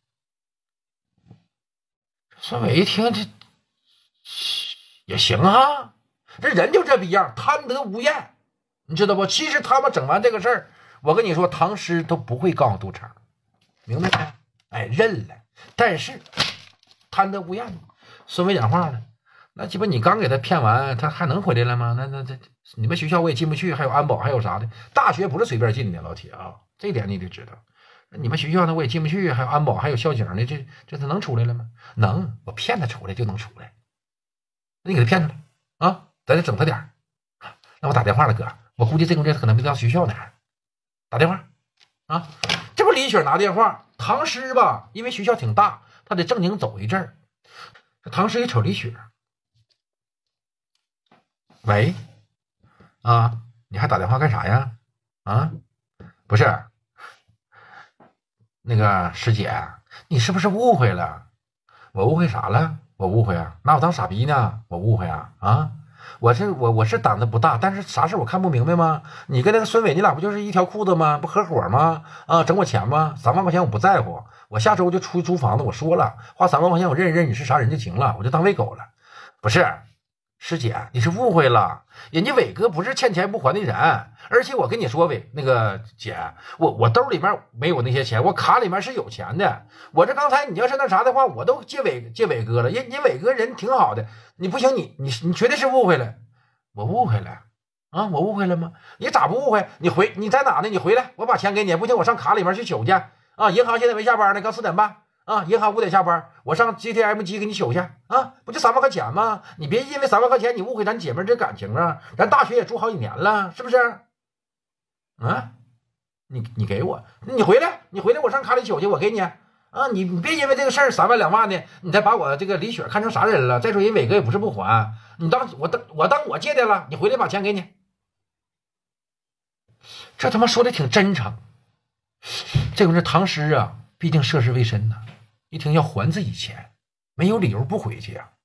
孙伟一听这也行啊，这人就这逼样，贪得无厌，你知道不？其实他们整完这个事儿，我跟你说，唐诗都不会告诉杜成，明白没？哎，认了。但是贪得无厌。孙伟讲话了，那鸡巴你刚给他骗完，他还能回来了吗？那这你们学校我也进不去，还有安保，还有啥的？大学不是随便进的，老铁啊，这点你得知道。你们学校呢我也进不去，还有安保，还有校警呢，这他能出来了吗？能，我骗他出来就能出来。那你给他骗出来啊，咱得整他点儿。那我打电话了，哥，我估计这中介可能没到学校呢。打电话啊！这不李雪拿电话，唐诗吧，因为学校挺大，他得正经走一阵儿。这唐诗一瞅李雪，喂，啊，你还打电话干啥呀？啊，不是，那个师姐，你是不是误会了？ 我误会啥了？我误会啊？拿我当傻逼呢？我误会啊？啊？我是胆子不大，但是啥事我看不明白吗？你跟那个孙伟，你俩不就是一条裤子吗？不合伙吗？啊，整我钱吗？3万块钱我不在乎，我下周就出租房子，我说了，花3万块钱我认一认你是啥人就行了，我就当喂狗了。不是，师姐，你是误会了，人家伟哥不是欠钱不还的人，而且我跟你说，那个姐，我兜里面没有那些钱，我卡里面是有钱的。我这刚才你要是那啥的话，我都借伟哥了，人伟哥人挺好的。你不行，你绝对是误会了，我误会了啊，我误会了吗？你咋不误会？你在哪呢？你回来，我把钱给你。不行，我上卡里面去取去啊。银行现在没下班呢，刚4点半啊，银行5点下班，我上 GTM 机给你取去啊。不就3万块钱吗？你别因为3万块钱你误会咱姐妹这感情啊。咱大学也住好几年了，是不是？啊，你给我，你回来，我上卡里取去，我给你。啊，你别因为这个事儿3万2万的，你再把我这个李雪看成啥人了？再说人伟哥也不是不还，你当我借的了，你回来把钱给你。这他妈说的挺真诚。这种是唐诗啊，毕竟涉世未深呐，一听要还自己钱，没有理由不回去呀。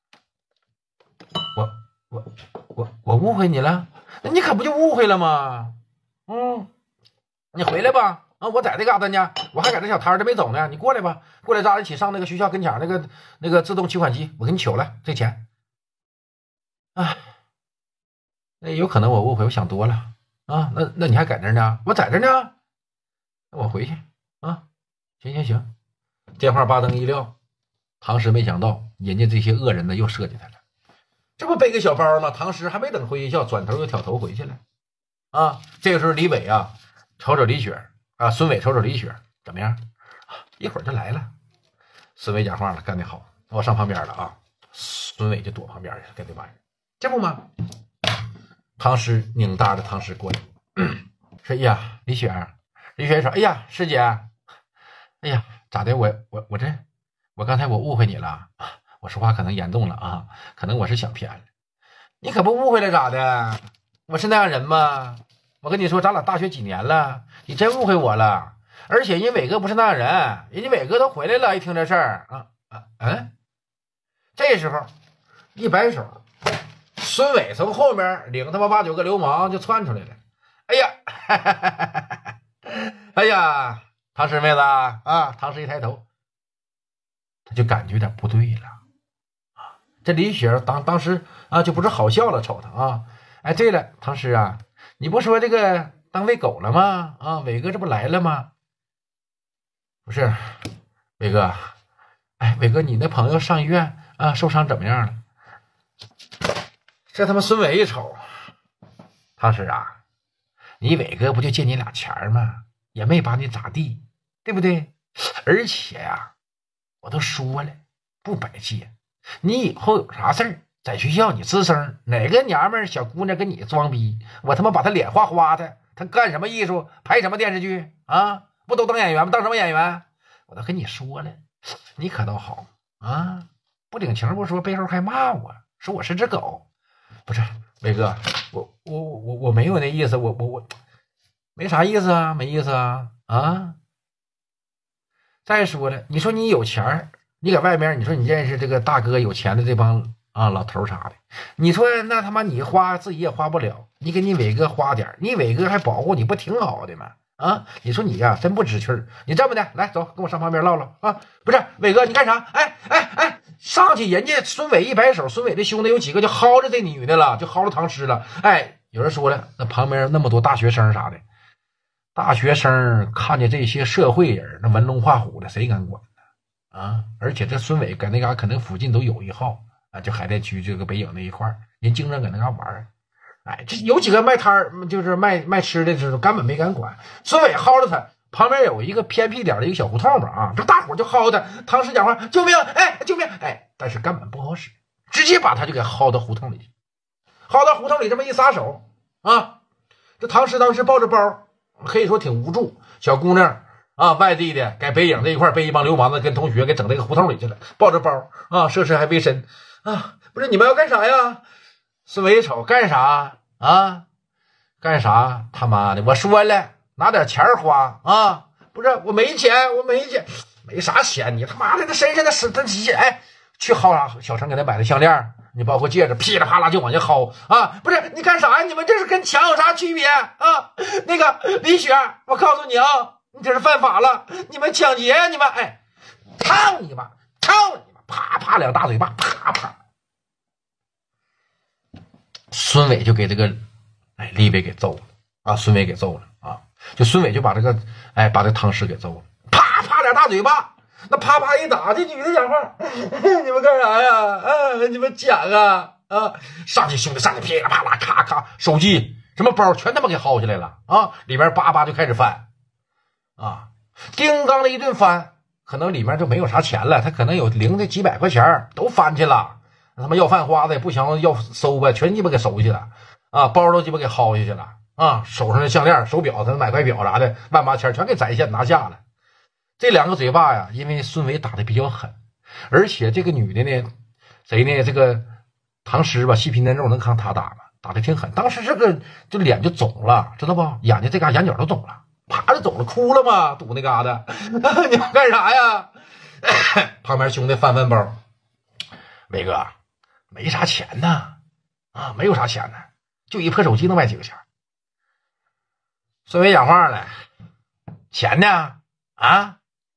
我误会你了，那你可不就误会了吗？你回来吧。啊，我在这嘎达呢，我还在这小摊儿都没走呢。你过来吧，过来咱俩一起上那个学校跟前那个自动取款机，我给你取了这钱。哎，那有可能我误会，我想多了啊。那你还在这呢？我在这呢，那我回去啊。行，电话8灯一亮，唐诗没想到人家这些恶人呢又设计他了，这不背个小包吗？唐诗还没等回学校，转头又挑头回去了啊。这个时候李伟啊瞅瞅李雪。啊，孙伟瞅瞅李雪怎么样？一会儿就来了。孙伟讲话了，干得好，我上旁边了啊。孙伟就躲旁边去了，跟这玩意儿，这不吗？唐诗拧搭着唐诗过来，说：“哎呀，李雪说：哎呀，师姐，哎呀，咋的？我刚才我误会你了，我说话可能严重了啊，可能我是想偏了。你可不误会了咋的？我是那样人吗？我跟你说，咱俩大学几年了，你真误会我了。而且人伟哥不是那样人，人家伟哥都回来了。一听这事儿这时候一摆手，孙伟从后面领他妈8、9个流氓就窜出来了。哎呀，哎呀，唐师妹子啊！唐师一抬头，他就感觉有点不对了啊。这李雪当时啊就不是好笑了，瞅他啊。哎，对了，唐师啊。你不说这个当喂狗了吗？啊，伟哥这不来了吗？不是，伟哥，哎，伟哥，你那朋友上医院啊，受伤怎么样了？这他妈孙伟一瞅，唐师啊，你伟哥不就借你俩钱吗？也没把你咋地，对不对？而且呀，我都说了，不白借，你以后有啥事儿。在学校你吱声，哪个娘们小姑娘跟你装逼，我他妈把她脸花花的，她干什么艺术，拍什么电视剧啊？不都当演员吗？当什么演员？我都跟你说了，你可倒好啊，不领情不说，背后还骂我说我是只狗。不是伟哥，我没有那意思，我没啥意思啊，没意思啊。再说了，你说你有钱，你在外面，你说你认识这个大哥有钱的这帮老头啥的，你说那他妈你花自己也花不了，你给你伟哥花点，你伟哥还保护你，不挺好的吗？啊，你说你呀真不知趣儿。你这么的，来走，跟我上旁边唠唠啊。不是伟哥，你干啥？哎，上去人家孙伟一摆手，孙伟的兄弟有几个就薅着这女的了，就薅着唐诗了。哎，有人说了，那旁边那么多大学生啥的，大学生看见这些社会人，那文龙画虎的，谁敢管呢？啊，而且这孙伟搁那嘎可能附近都有一号。啊，就海淀区这个北影那一块人经常搁那嘎玩。哎，这有几个卖摊儿，就是卖吃的，这根本没敢管。孙伟薅了他，旁边有一个偏僻点的一个小胡同吧啊，这大伙就薅他。唐诗讲话，救命！哎，救命！哎，但是根本不好使，直接把他就给薅到胡同里去。薅到胡同里这么一撒手啊，这唐诗当时抱着包，可以说挺无助。小姑娘啊，外地的，在北影这一块被一帮流氓子跟同学给整这个胡同里去了，抱着包啊，涉世还未深。啊，不是你们要干啥呀？孙伟一瞅，干啥啊？干啥？他妈的！我说了，拿点钱花啊！不是，我没钱， 没啥钱，你他妈的这身上的哎，去薅啥？小陈给他买的项链，你包括戒指，噼里啪啦就往下薅啊！不是你干啥呀？你们这是跟抢有啥区别啊？那个李雪，我告诉你啊，你这是犯法了，你们抢劫呀！你们哎，烫你妈，啪啪两大嘴巴，啪啪。孙伟就给这个李伟给揍了啊！孙伟给揍了啊！就孙伟就把这个把这汤师给揍了，啪啪两大嘴巴。那啪啪一打，这女的讲话，你们干啥呀？你们抢啊！上去兄弟上去噼里啪啦，咔咔，手机什么包全他妈给薅下来了啊！里边叭叭就开始翻啊，叮当的一顿翻，可能里面就没有啥钱了，他可能有零的几百块钱都翻去了。他妈要饭花子也不想要收呗，全鸡巴给收去了啊！包都鸡巴给薅下去了啊！手上的项链、手表，他买块表啥的，万八千全给摘下拿下了。这两个嘴巴呀，因为孙伟打的比较狠，而且这个女的呢，谁呢？这个唐诗吧，细皮嫩肉能看他打吗？打的挺狠，当时这个就脸就肿了，知道不？眼睛这嘎眼角都肿了，啪就肿了，哭了嘛，堵那嘎达。你们干啥呀？旁边兄弟翻包，伟哥没啥钱呢，啊，没有啥钱呢，就一破手机能卖几个钱？孙伟讲话了，钱呢？啊？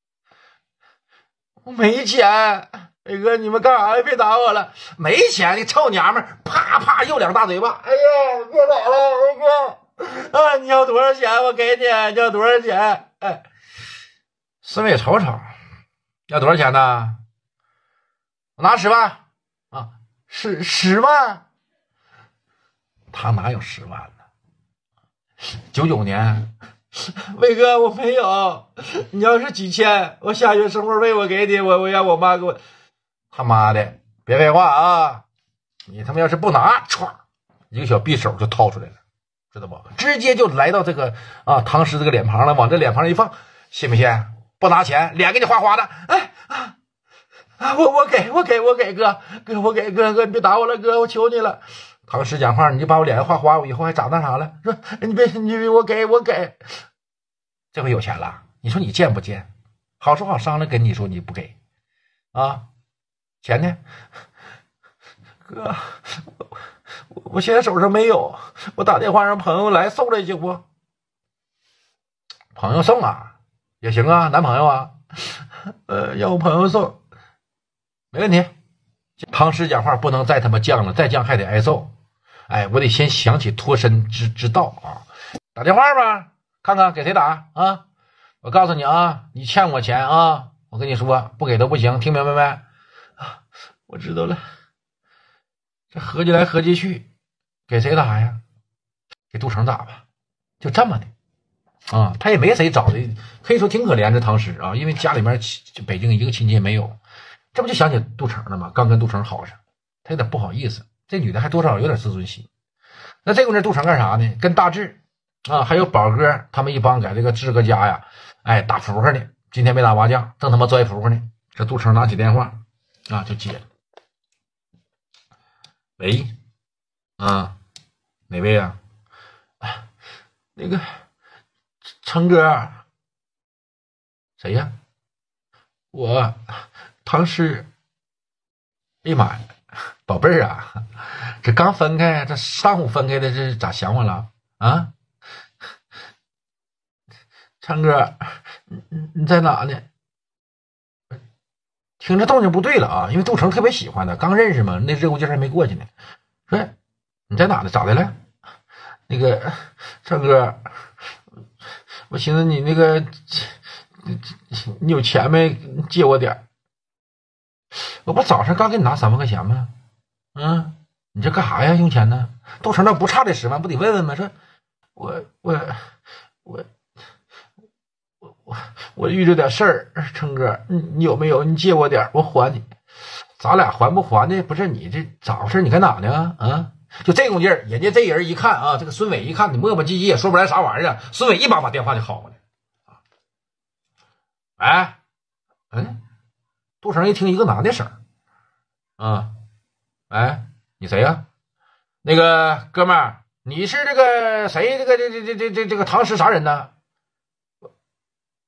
我没钱，伟哥，你们干啥呀？别打我了，没钱，你臭娘们儿！啪啪又两大嘴巴！哎呀，别打了，伟哥！啊，你要多少钱？我给你，你要多少钱？哎，孙伟瞅瞅，要多少钱呢？我拿10万啊，10万？他哪有10万呢？99年。伟哥，我没有，你要是几千，我下月生活费我给你，我让我妈给我。他妈的，别废话啊！你他妈要是不拿，歘，一个小匕首就掏出来了，知道不？直接就来到这个唐诗这个脸庞了，往这脸庞上一放，信不信？不拿钱，脸给你花花的。我给哥，我给哥，你别打我了，哥，我求你了。唐诗讲话，你就把我脸画花，我以后还长那啥了？说你别我给，这回有钱了，你说你贱不贱？好说好商量，跟你说你不给啊？钱呢？哥，我现在手上没有，我打电话让朋友来送来行不？朋友送啊，也行啊，男朋友啊，让我朋友送，没问题。唐诗讲话不能再他妈犟了，再犟还得挨揍。哎，我得先想起脱身之道啊！打电话吧，看看给谁打啊！我告诉你啊，你欠我钱啊！我跟你说，不给都不行，听明白没？啊，我知道了。这合计来合计去，给谁打呀？给杜成打吧，就这么的啊！他也没谁找的，可以说挺可怜这唐诗啊，因为家里面北京一个亲戚也没有。这不就想起杜成了吗？刚跟杜成好上，他有点不好意思。这女的还多少有点自尊心。那这个人杜成干啥呢？跟大志啊，还有宝哥他们一帮在这个志哥家呀，打扑克呢。今天没打麻将，正他妈拽扑克呢。这杜成拿起电话啊，就接了。喂，啊，哪位啊？那个成哥，谁呀？我唐诗。哎呀妈呀，宝贝儿啊，这刚分开，这上午分开的，这咋想我了啊？昌哥，你在哪呢？听着动静不对了啊，因为杜成特别喜欢他，刚认识嘛，那热乎劲还没过去呢。说你在哪呢？咋的了？那个昌哥，我寻思你那个，你有钱没？借我点。我不早上刚给你拿3万块钱吗？你这干啥呀？用钱呢？杜成那不差这10万，不得问问吗？说，我遇着点事儿，成哥，你有没有？你借我点，我还你。咱俩还不还的？不是你这咋回事？你搁哪呢？啊，就这种劲儿，人家这人一看啊，这个孙伟一看你磨磨唧唧也说不来啥玩意儿，孙伟一把电话就薅过来。杜成一听一个男的声你谁呀？那个哥们儿，你是这个谁？这个唐诗啥人呢？我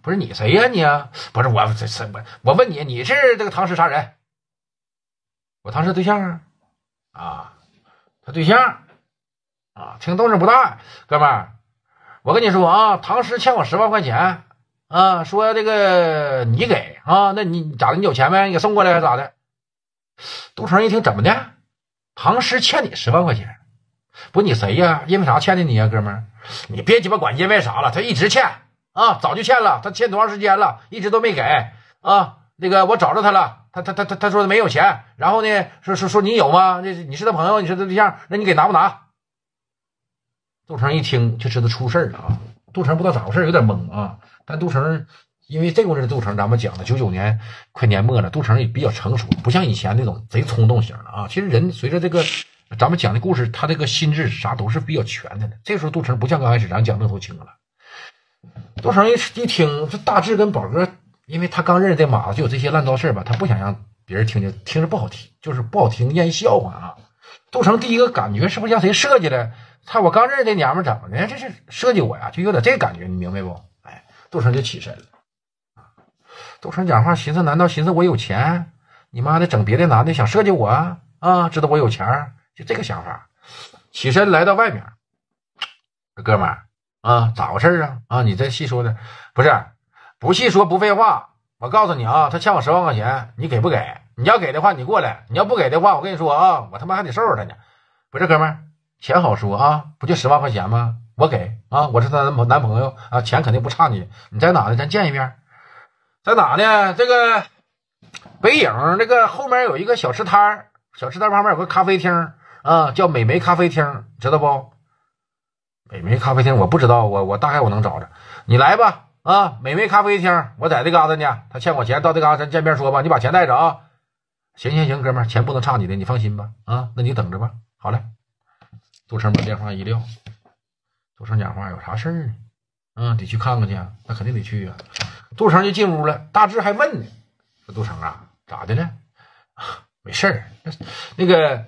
不是你谁呀你啊？不是我问你，你是这个唐诗啥人？我唐诗对象啊，他对象啊，听动静不大，哥们儿，我跟你说啊，唐诗欠我10万块钱啊，说这个你给啊，那你咋的？你有钱没？你给送过来还是咋的？杜成一听怎么的？唐诗欠你10万块钱？不，你谁呀？因为啥欠的你呀，哥们儿？你别鸡巴管因为啥了，他一直欠啊，早就欠了，他欠多长时间了，一直都没给啊。那个我找着他了，他说没有钱，然后呢说你有吗？你是他朋友，你是他对象，那你给拿不拿？杜成一听就知道出事了啊！杜成不知道咋回事，有点懵啊。但杜成因为这个人，杜成咱们讲的99年快年末了，杜成也比较成熟，不像以前那种贼冲动型的啊。其实人随着这个咱们讲的故事，他这个心智啥都是比较全的。这时候杜成不像刚开始咱讲那头青了。杜成一听这大志跟宝哥，因为他刚认识这马子就有这些烂糟事吧，他不想让别人听见，听着不好听，就是不好听，愿意笑话啊。杜成第一个感觉是不是让谁设计的？看我刚认识这娘们怎么的？这是设计我呀，就有点这感觉，你明白不？哎，杜成就起身了。杜成讲话寻思，难道寻思我有钱？你妈的整别的男的想设计我啊？知道我有钱，就这个想法。起身来到外面，哥们儿啊，咋回事啊？你这细说的不细说不废话。我告诉你啊，他欠我10万块钱，你给不给？你要给的话，你过来；你要不给的话，我跟你说啊，我他妈还得收拾他呢。不是哥们儿，钱好说啊，不就10万块钱吗？我给啊，我是他男朋友啊，钱肯定不差你。你在哪呢？咱见一面。在哪呢？这个北影这个后面有一个小吃摊，小吃摊旁边有个咖啡厅啊，叫美眉咖啡厅，知道不？美眉咖啡厅我不知道，我大概我能找着。你来吧啊，美眉咖啡厅，我在这嘎达呢。他欠我钱，到这嘎达咱见面说吧。你把钱带着啊。行，哥们儿，钱不能差你的，你放心吧啊。那你等着吧。好嘞。杜成把电话一撂。杜成讲话有啥事儿呢？得去看看去，那肯定得去啊。杜成就进屋了，大志还问呢，说杜成啊，咋的了？没事儿，那个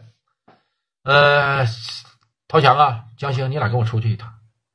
陶强啊，江星，你俩跟我出去一趟。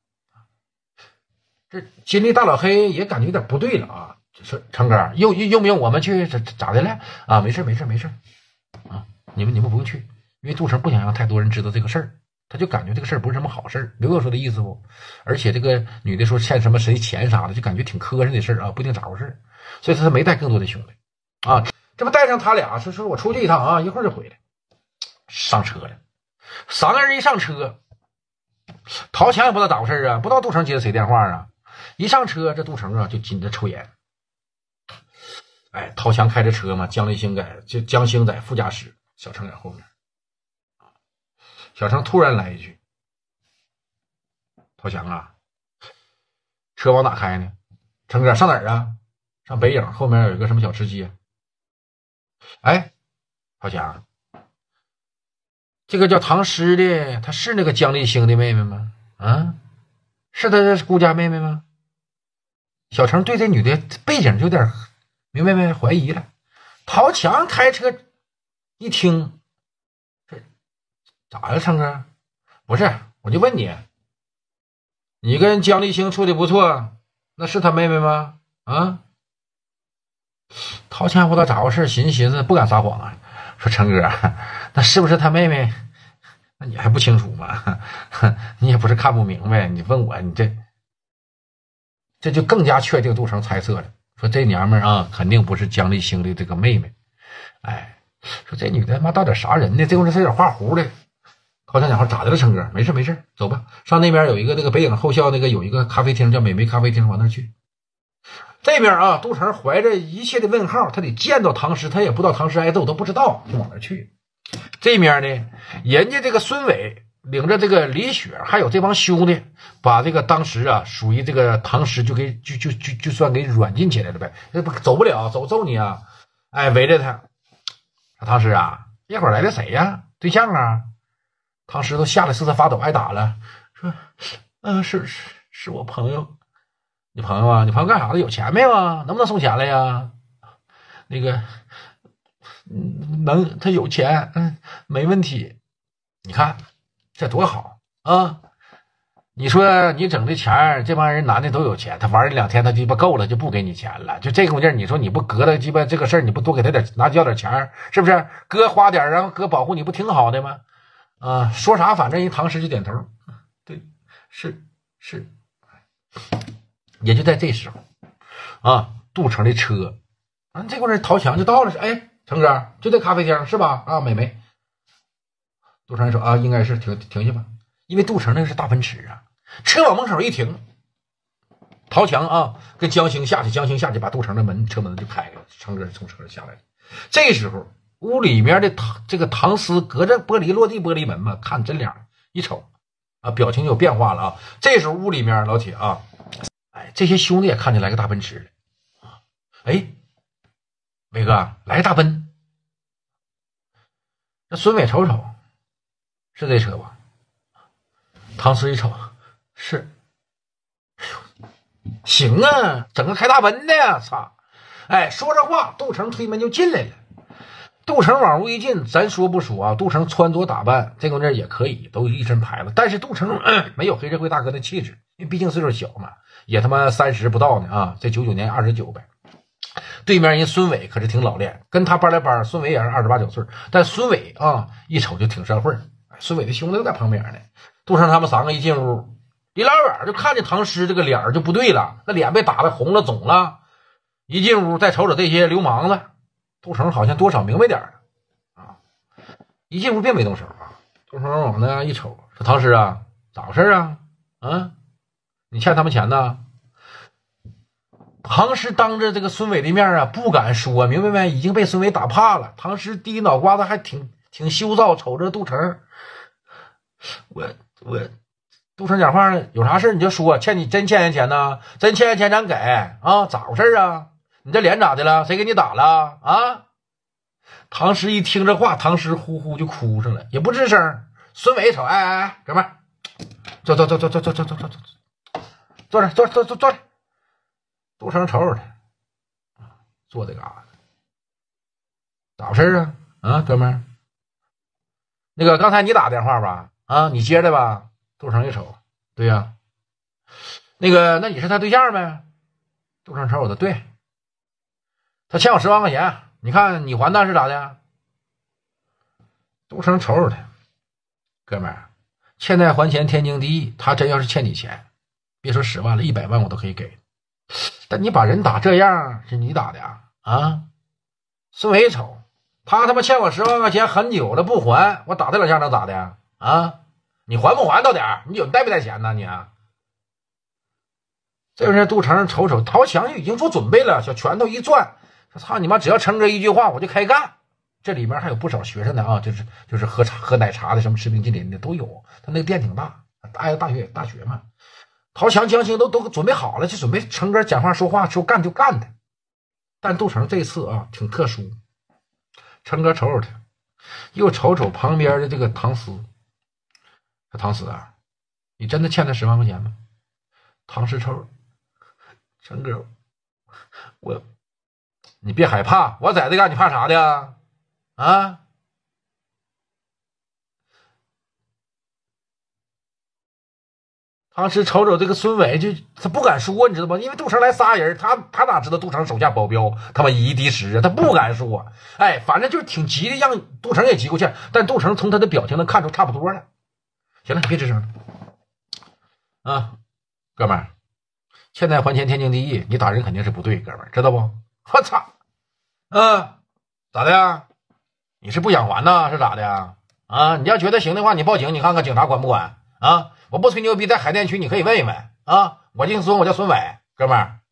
这金利大老黑也感觉有点不对了啊，说成哥用不用我们去？咋的了啊？没事啊，你们不用去，因为杜成不想让太多人知道这个事儿。他就感觉这个事儿不是什么好事儿，刘哥说的意思不？而且这个女的说欠什么谁钱啥的，就感觉挺磕碜的事儿啊，不一定咋回事，所以他没带更多的兄弟啊。这不带上他俩，说我出去一趟啊，一会儿就回来。上车了，3个人一上车，陶强也不知道咋回事啊，不知道杜成接的谁电话啊。一上车，这杜成啊就紧着抽烟。哎，陶强开着车嘛，江星在副驾驶，小程在后面。小程突然来一句：“陶强啊，车往哪开呢？成哥上哪儿啊？上北影后面有一个什么小吃街。”哎，陶强，这个叫唐诗的，她是那个姜立新的妹妹吗？啊，是她的姑家妹妹吗？小程对这女的背景就有点明白没？怀疑了。陶强开车一听。咋了，成哥？不是，我就问你，你跟姜立新处的不错，那是他妹妹吗？啊？陶强不知道咋回事，寻思不敢撒谎啊，说成哥，那是不是他妹妹？那你还不清楚吗？你也不是看不明白，你问我，你这就更加确定杜成猜测了，说这娘们啊，肯定不是姜立新的这个妹妹。哎，说这女的他妈到底啥人呢？这会儿是有点画弧的。陶强讲话咋的了，成哥？没事，走吧，上那边有一个那个北影后校那个有一个咖啡厅叫美眉咖啡厅，往那去。这边啊，杜成怀着一切的问号，他得见到唐诗，他也不知道唐诗挨揍，都不知道，就往那去。这面呢，人家这个孙伟领着这个李雪还有这帮兄弟，把这个当时啊属于这个唐诗就算给软禁起来了呗，那不走不了，揍你啊！哎，围着他，唐诗啊，一会儿来的谁呀？对象啊？唐诗都吓得瑟瑟发抖，挨打了，说：“是我朋友。你朋友啊？你朋友干啥的？有钱没有啊？能不能送钱来呀？那个，他有钱，没问题。你看这多好啊！ 你说你整这钱，这帮人男的都有钱，他玩一2天他鸡巴够了就不给你钱了，就这股劲儿，你说你不隔他鸡巴这个事儿，你不多给他点要点钱，是不是？哥花点，然后哥保护你不挺好的吗？啊，说啥反正人唐诗就点头，对，是，也就在这时候啊，杜成的车啊，这会儿陶强就到了，哎，成哥就在咖啡厅是吧？啊，美眉，杜成说啊，应该是停下吧，因为杜成那个是大奔驰啊，车往门口一停，陶强啊跟江兴下去，把杜成的车门就开了，成哥从车上下来了。这时候屋里面的这个唐斯隔着落地玻璃门嘛，看真脸一瞅啊，表情有变化了啊。这时候屋里面老铁啊，哎，这些兄弟也看见来个大奔驰了啊，哎，伟哥来个大奔，那孙伟瞅瞅，是这车吧？唐斯一瞅，是，行啊，整个开大奔的呀，操！哎，说着话，杜成推门就进来了。杜成往屋一进，咱说不说啊？杜成穿着打扮，这个那也可以，都一身牌子。但是杜成没有黑社会大哥的气质，因为毕竟岁数小嘛，也他妈30不到呢啊！这99年29呗。对面人孙伟可是挺老练，跟他班来班，孙伟也是28、9岁，但孙伟啊一瞅就挺社会。孙伟的兄弟都在旁边呢。杜成他们3个一进屋，离老远就看见唐诗这个脸就不对了，那脸被打得红了肿了。一进屋再瞅瞅这些流氓子，杜成好像多少明白点了啊！一进屋并没动手啊。杜成往那一瞅，说唐诗啊，咋回事啊？啊，你欠他们钱呢？唐诗当着这个孙伟的面啊，不敢说，明白没？已经被孙伟打怕了。唐诗低脑瓜子还挺羞躁，瞅着杜成，我杜成讲话，有啥事你就说，真欠人钱呢？真欠人钱咱给啊？咋回事啊？你这脸咋的了？谁给你打了啊？唐诗一听这话，唐诗呼呼就哭上了，也不吱声。孙伟一瞅，哎，哥们儿，坐着。杜成瞅瞅他，坐这嘎达，咋回事啊？啊，哥们儿，那个刚才你打电话吧？啊，你接的吧？杜成一瞅，对呀，那个，那你是他对象呗？杜成瞅瞅他，对，他欠我10万块钱，你看你还他是咋的？杜成瞅瞅他，哥们儿，欠债还钱天经地义，他真要是欠你钱，别说10万了，100万我都可以给。但你把人打这样，是你打的呀？啊！孙伟一瞅，他他妈欠我10万块钱很久了不还，我打他2下能咋的啊？你还不还到点你带不带钱呢你啊？这人杜成瞅瞅，陶强就已经做准备了，小拳头一攥，说操你妈，只要成哥一句话我就开干。这里面还有不少学生的啊，就是喝奶茶的，什么吃冰淇淋的都有。他那个店挺大，挨着大学嘛。陶强、江兴都准备好了，就准备成哥讲话说话说干就干他。但杜成这次啊挺特殊，成哥瞅瞅他，又瞅瞅旁边的这个唐斯，说唐斯啊，你真的欠他10万块钱吗？唐诗瞅，成哥，你别害怕，我在这干，你怕啥的啊？当时瞅瞅这个孙伟，就他不敢说，你知道吗？因为杜成来仨人，他哪知道杜成手下保镖他妈以一敌10啊，他不敢说。哎，反正就是挺急的，让杜成也急过去。但杜成从他的表情能看出差不多了。行了，别吱声了啊，哥们儿，欠债还钱天经地义，你打人肯定是不对，哥们儿知道不？我操，咋的呀？你是不想还呢，是咋的呀？啊，你要觉得行的话，你报警，你看看警察管不管啊？我不吹牛逼，在海淀区你可以问一问啊！我姓孙，我叫孙伟，哥们儿。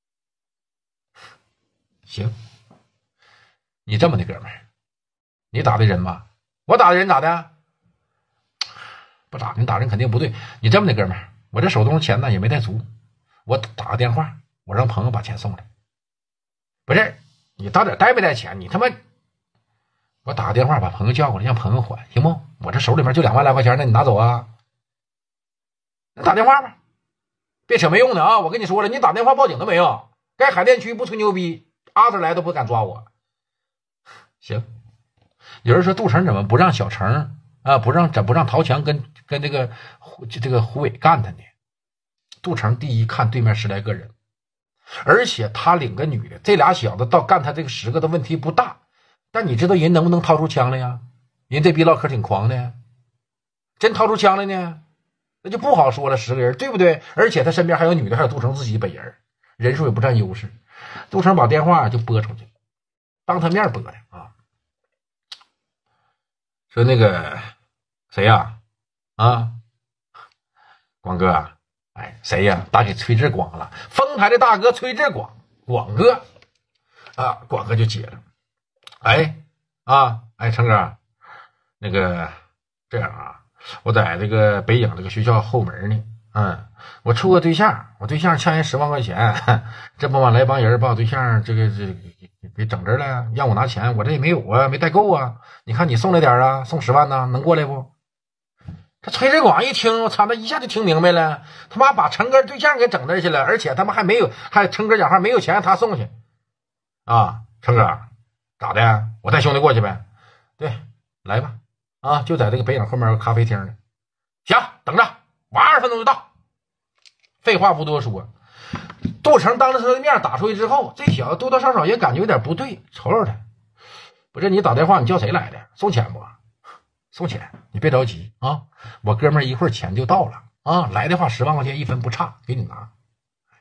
行，你这么的哥们儿，你打的人吧？我打的人咋的？不打，你打人肯定不对。你这么的哥们儿，我这手中钱呢也没带足，我打个电话，我让朋友把钱送来。不是，你到底带没带钱？你他妈，我打个电话把朋友叫过来，让朋友还，行不？我这手里面就2万来块钱，那你拿走啊？那打电话吧，别扯没用的啊！我跟你说了，你打电话报警都没用。该海淀区不吹牛逼，阿 Sir 来都不敢抓我。行，有人说杜成怎么不让小成啊，不让陶强跟这个胡伟干他呢。杜成第一看对面10来个人，而且他领个女的，这俩小子到干他这个10个的问题不大，但你知道人能不能掏出枪来呀？人这逼唠嗑挺狂的，真掏出枪来呢，那就不好说了，10个人，对不对？而且他身边还有女的，还有杜成自己本人，人数也不占优势。杜成把电话就拨出去，当他面拨的啊，说那个谁呀？啊，广哥，哎，谁呀？打给崔志广了，丰台的大哥崔志广，广哥啊，广哥就接了，哎，成哥，那个这样啊，我在这个北影这个学校后门呢，我处个对象，我对象欠人10万块钱，这不往来帮人把我对象这给整这了，让我拿钱，我这也没有啊，没带够啊，你看你送来点啊，送10万呢，能过来不？这崔志广一听，我操，那一下就听明白了，他妈把成哥对象给整那去了，而且他妈还成哥讲话没有钱让他送去啊，成哥咋的？我带兄弟过去呗。对，来吧，啊，就在这个北影后面有咖啡厅呢。行，等着，我20分钟就到。废话不多说，杜成当着他的面打出去之后，这小子多多少少也感觉有点不对，瞅瞅他，不是你打电话，你叫谁来的？送钱不？送钱，你别着急啊，我哥们儿一会儿钱就到了啊，来的话10万块钱1分不差，给你拿。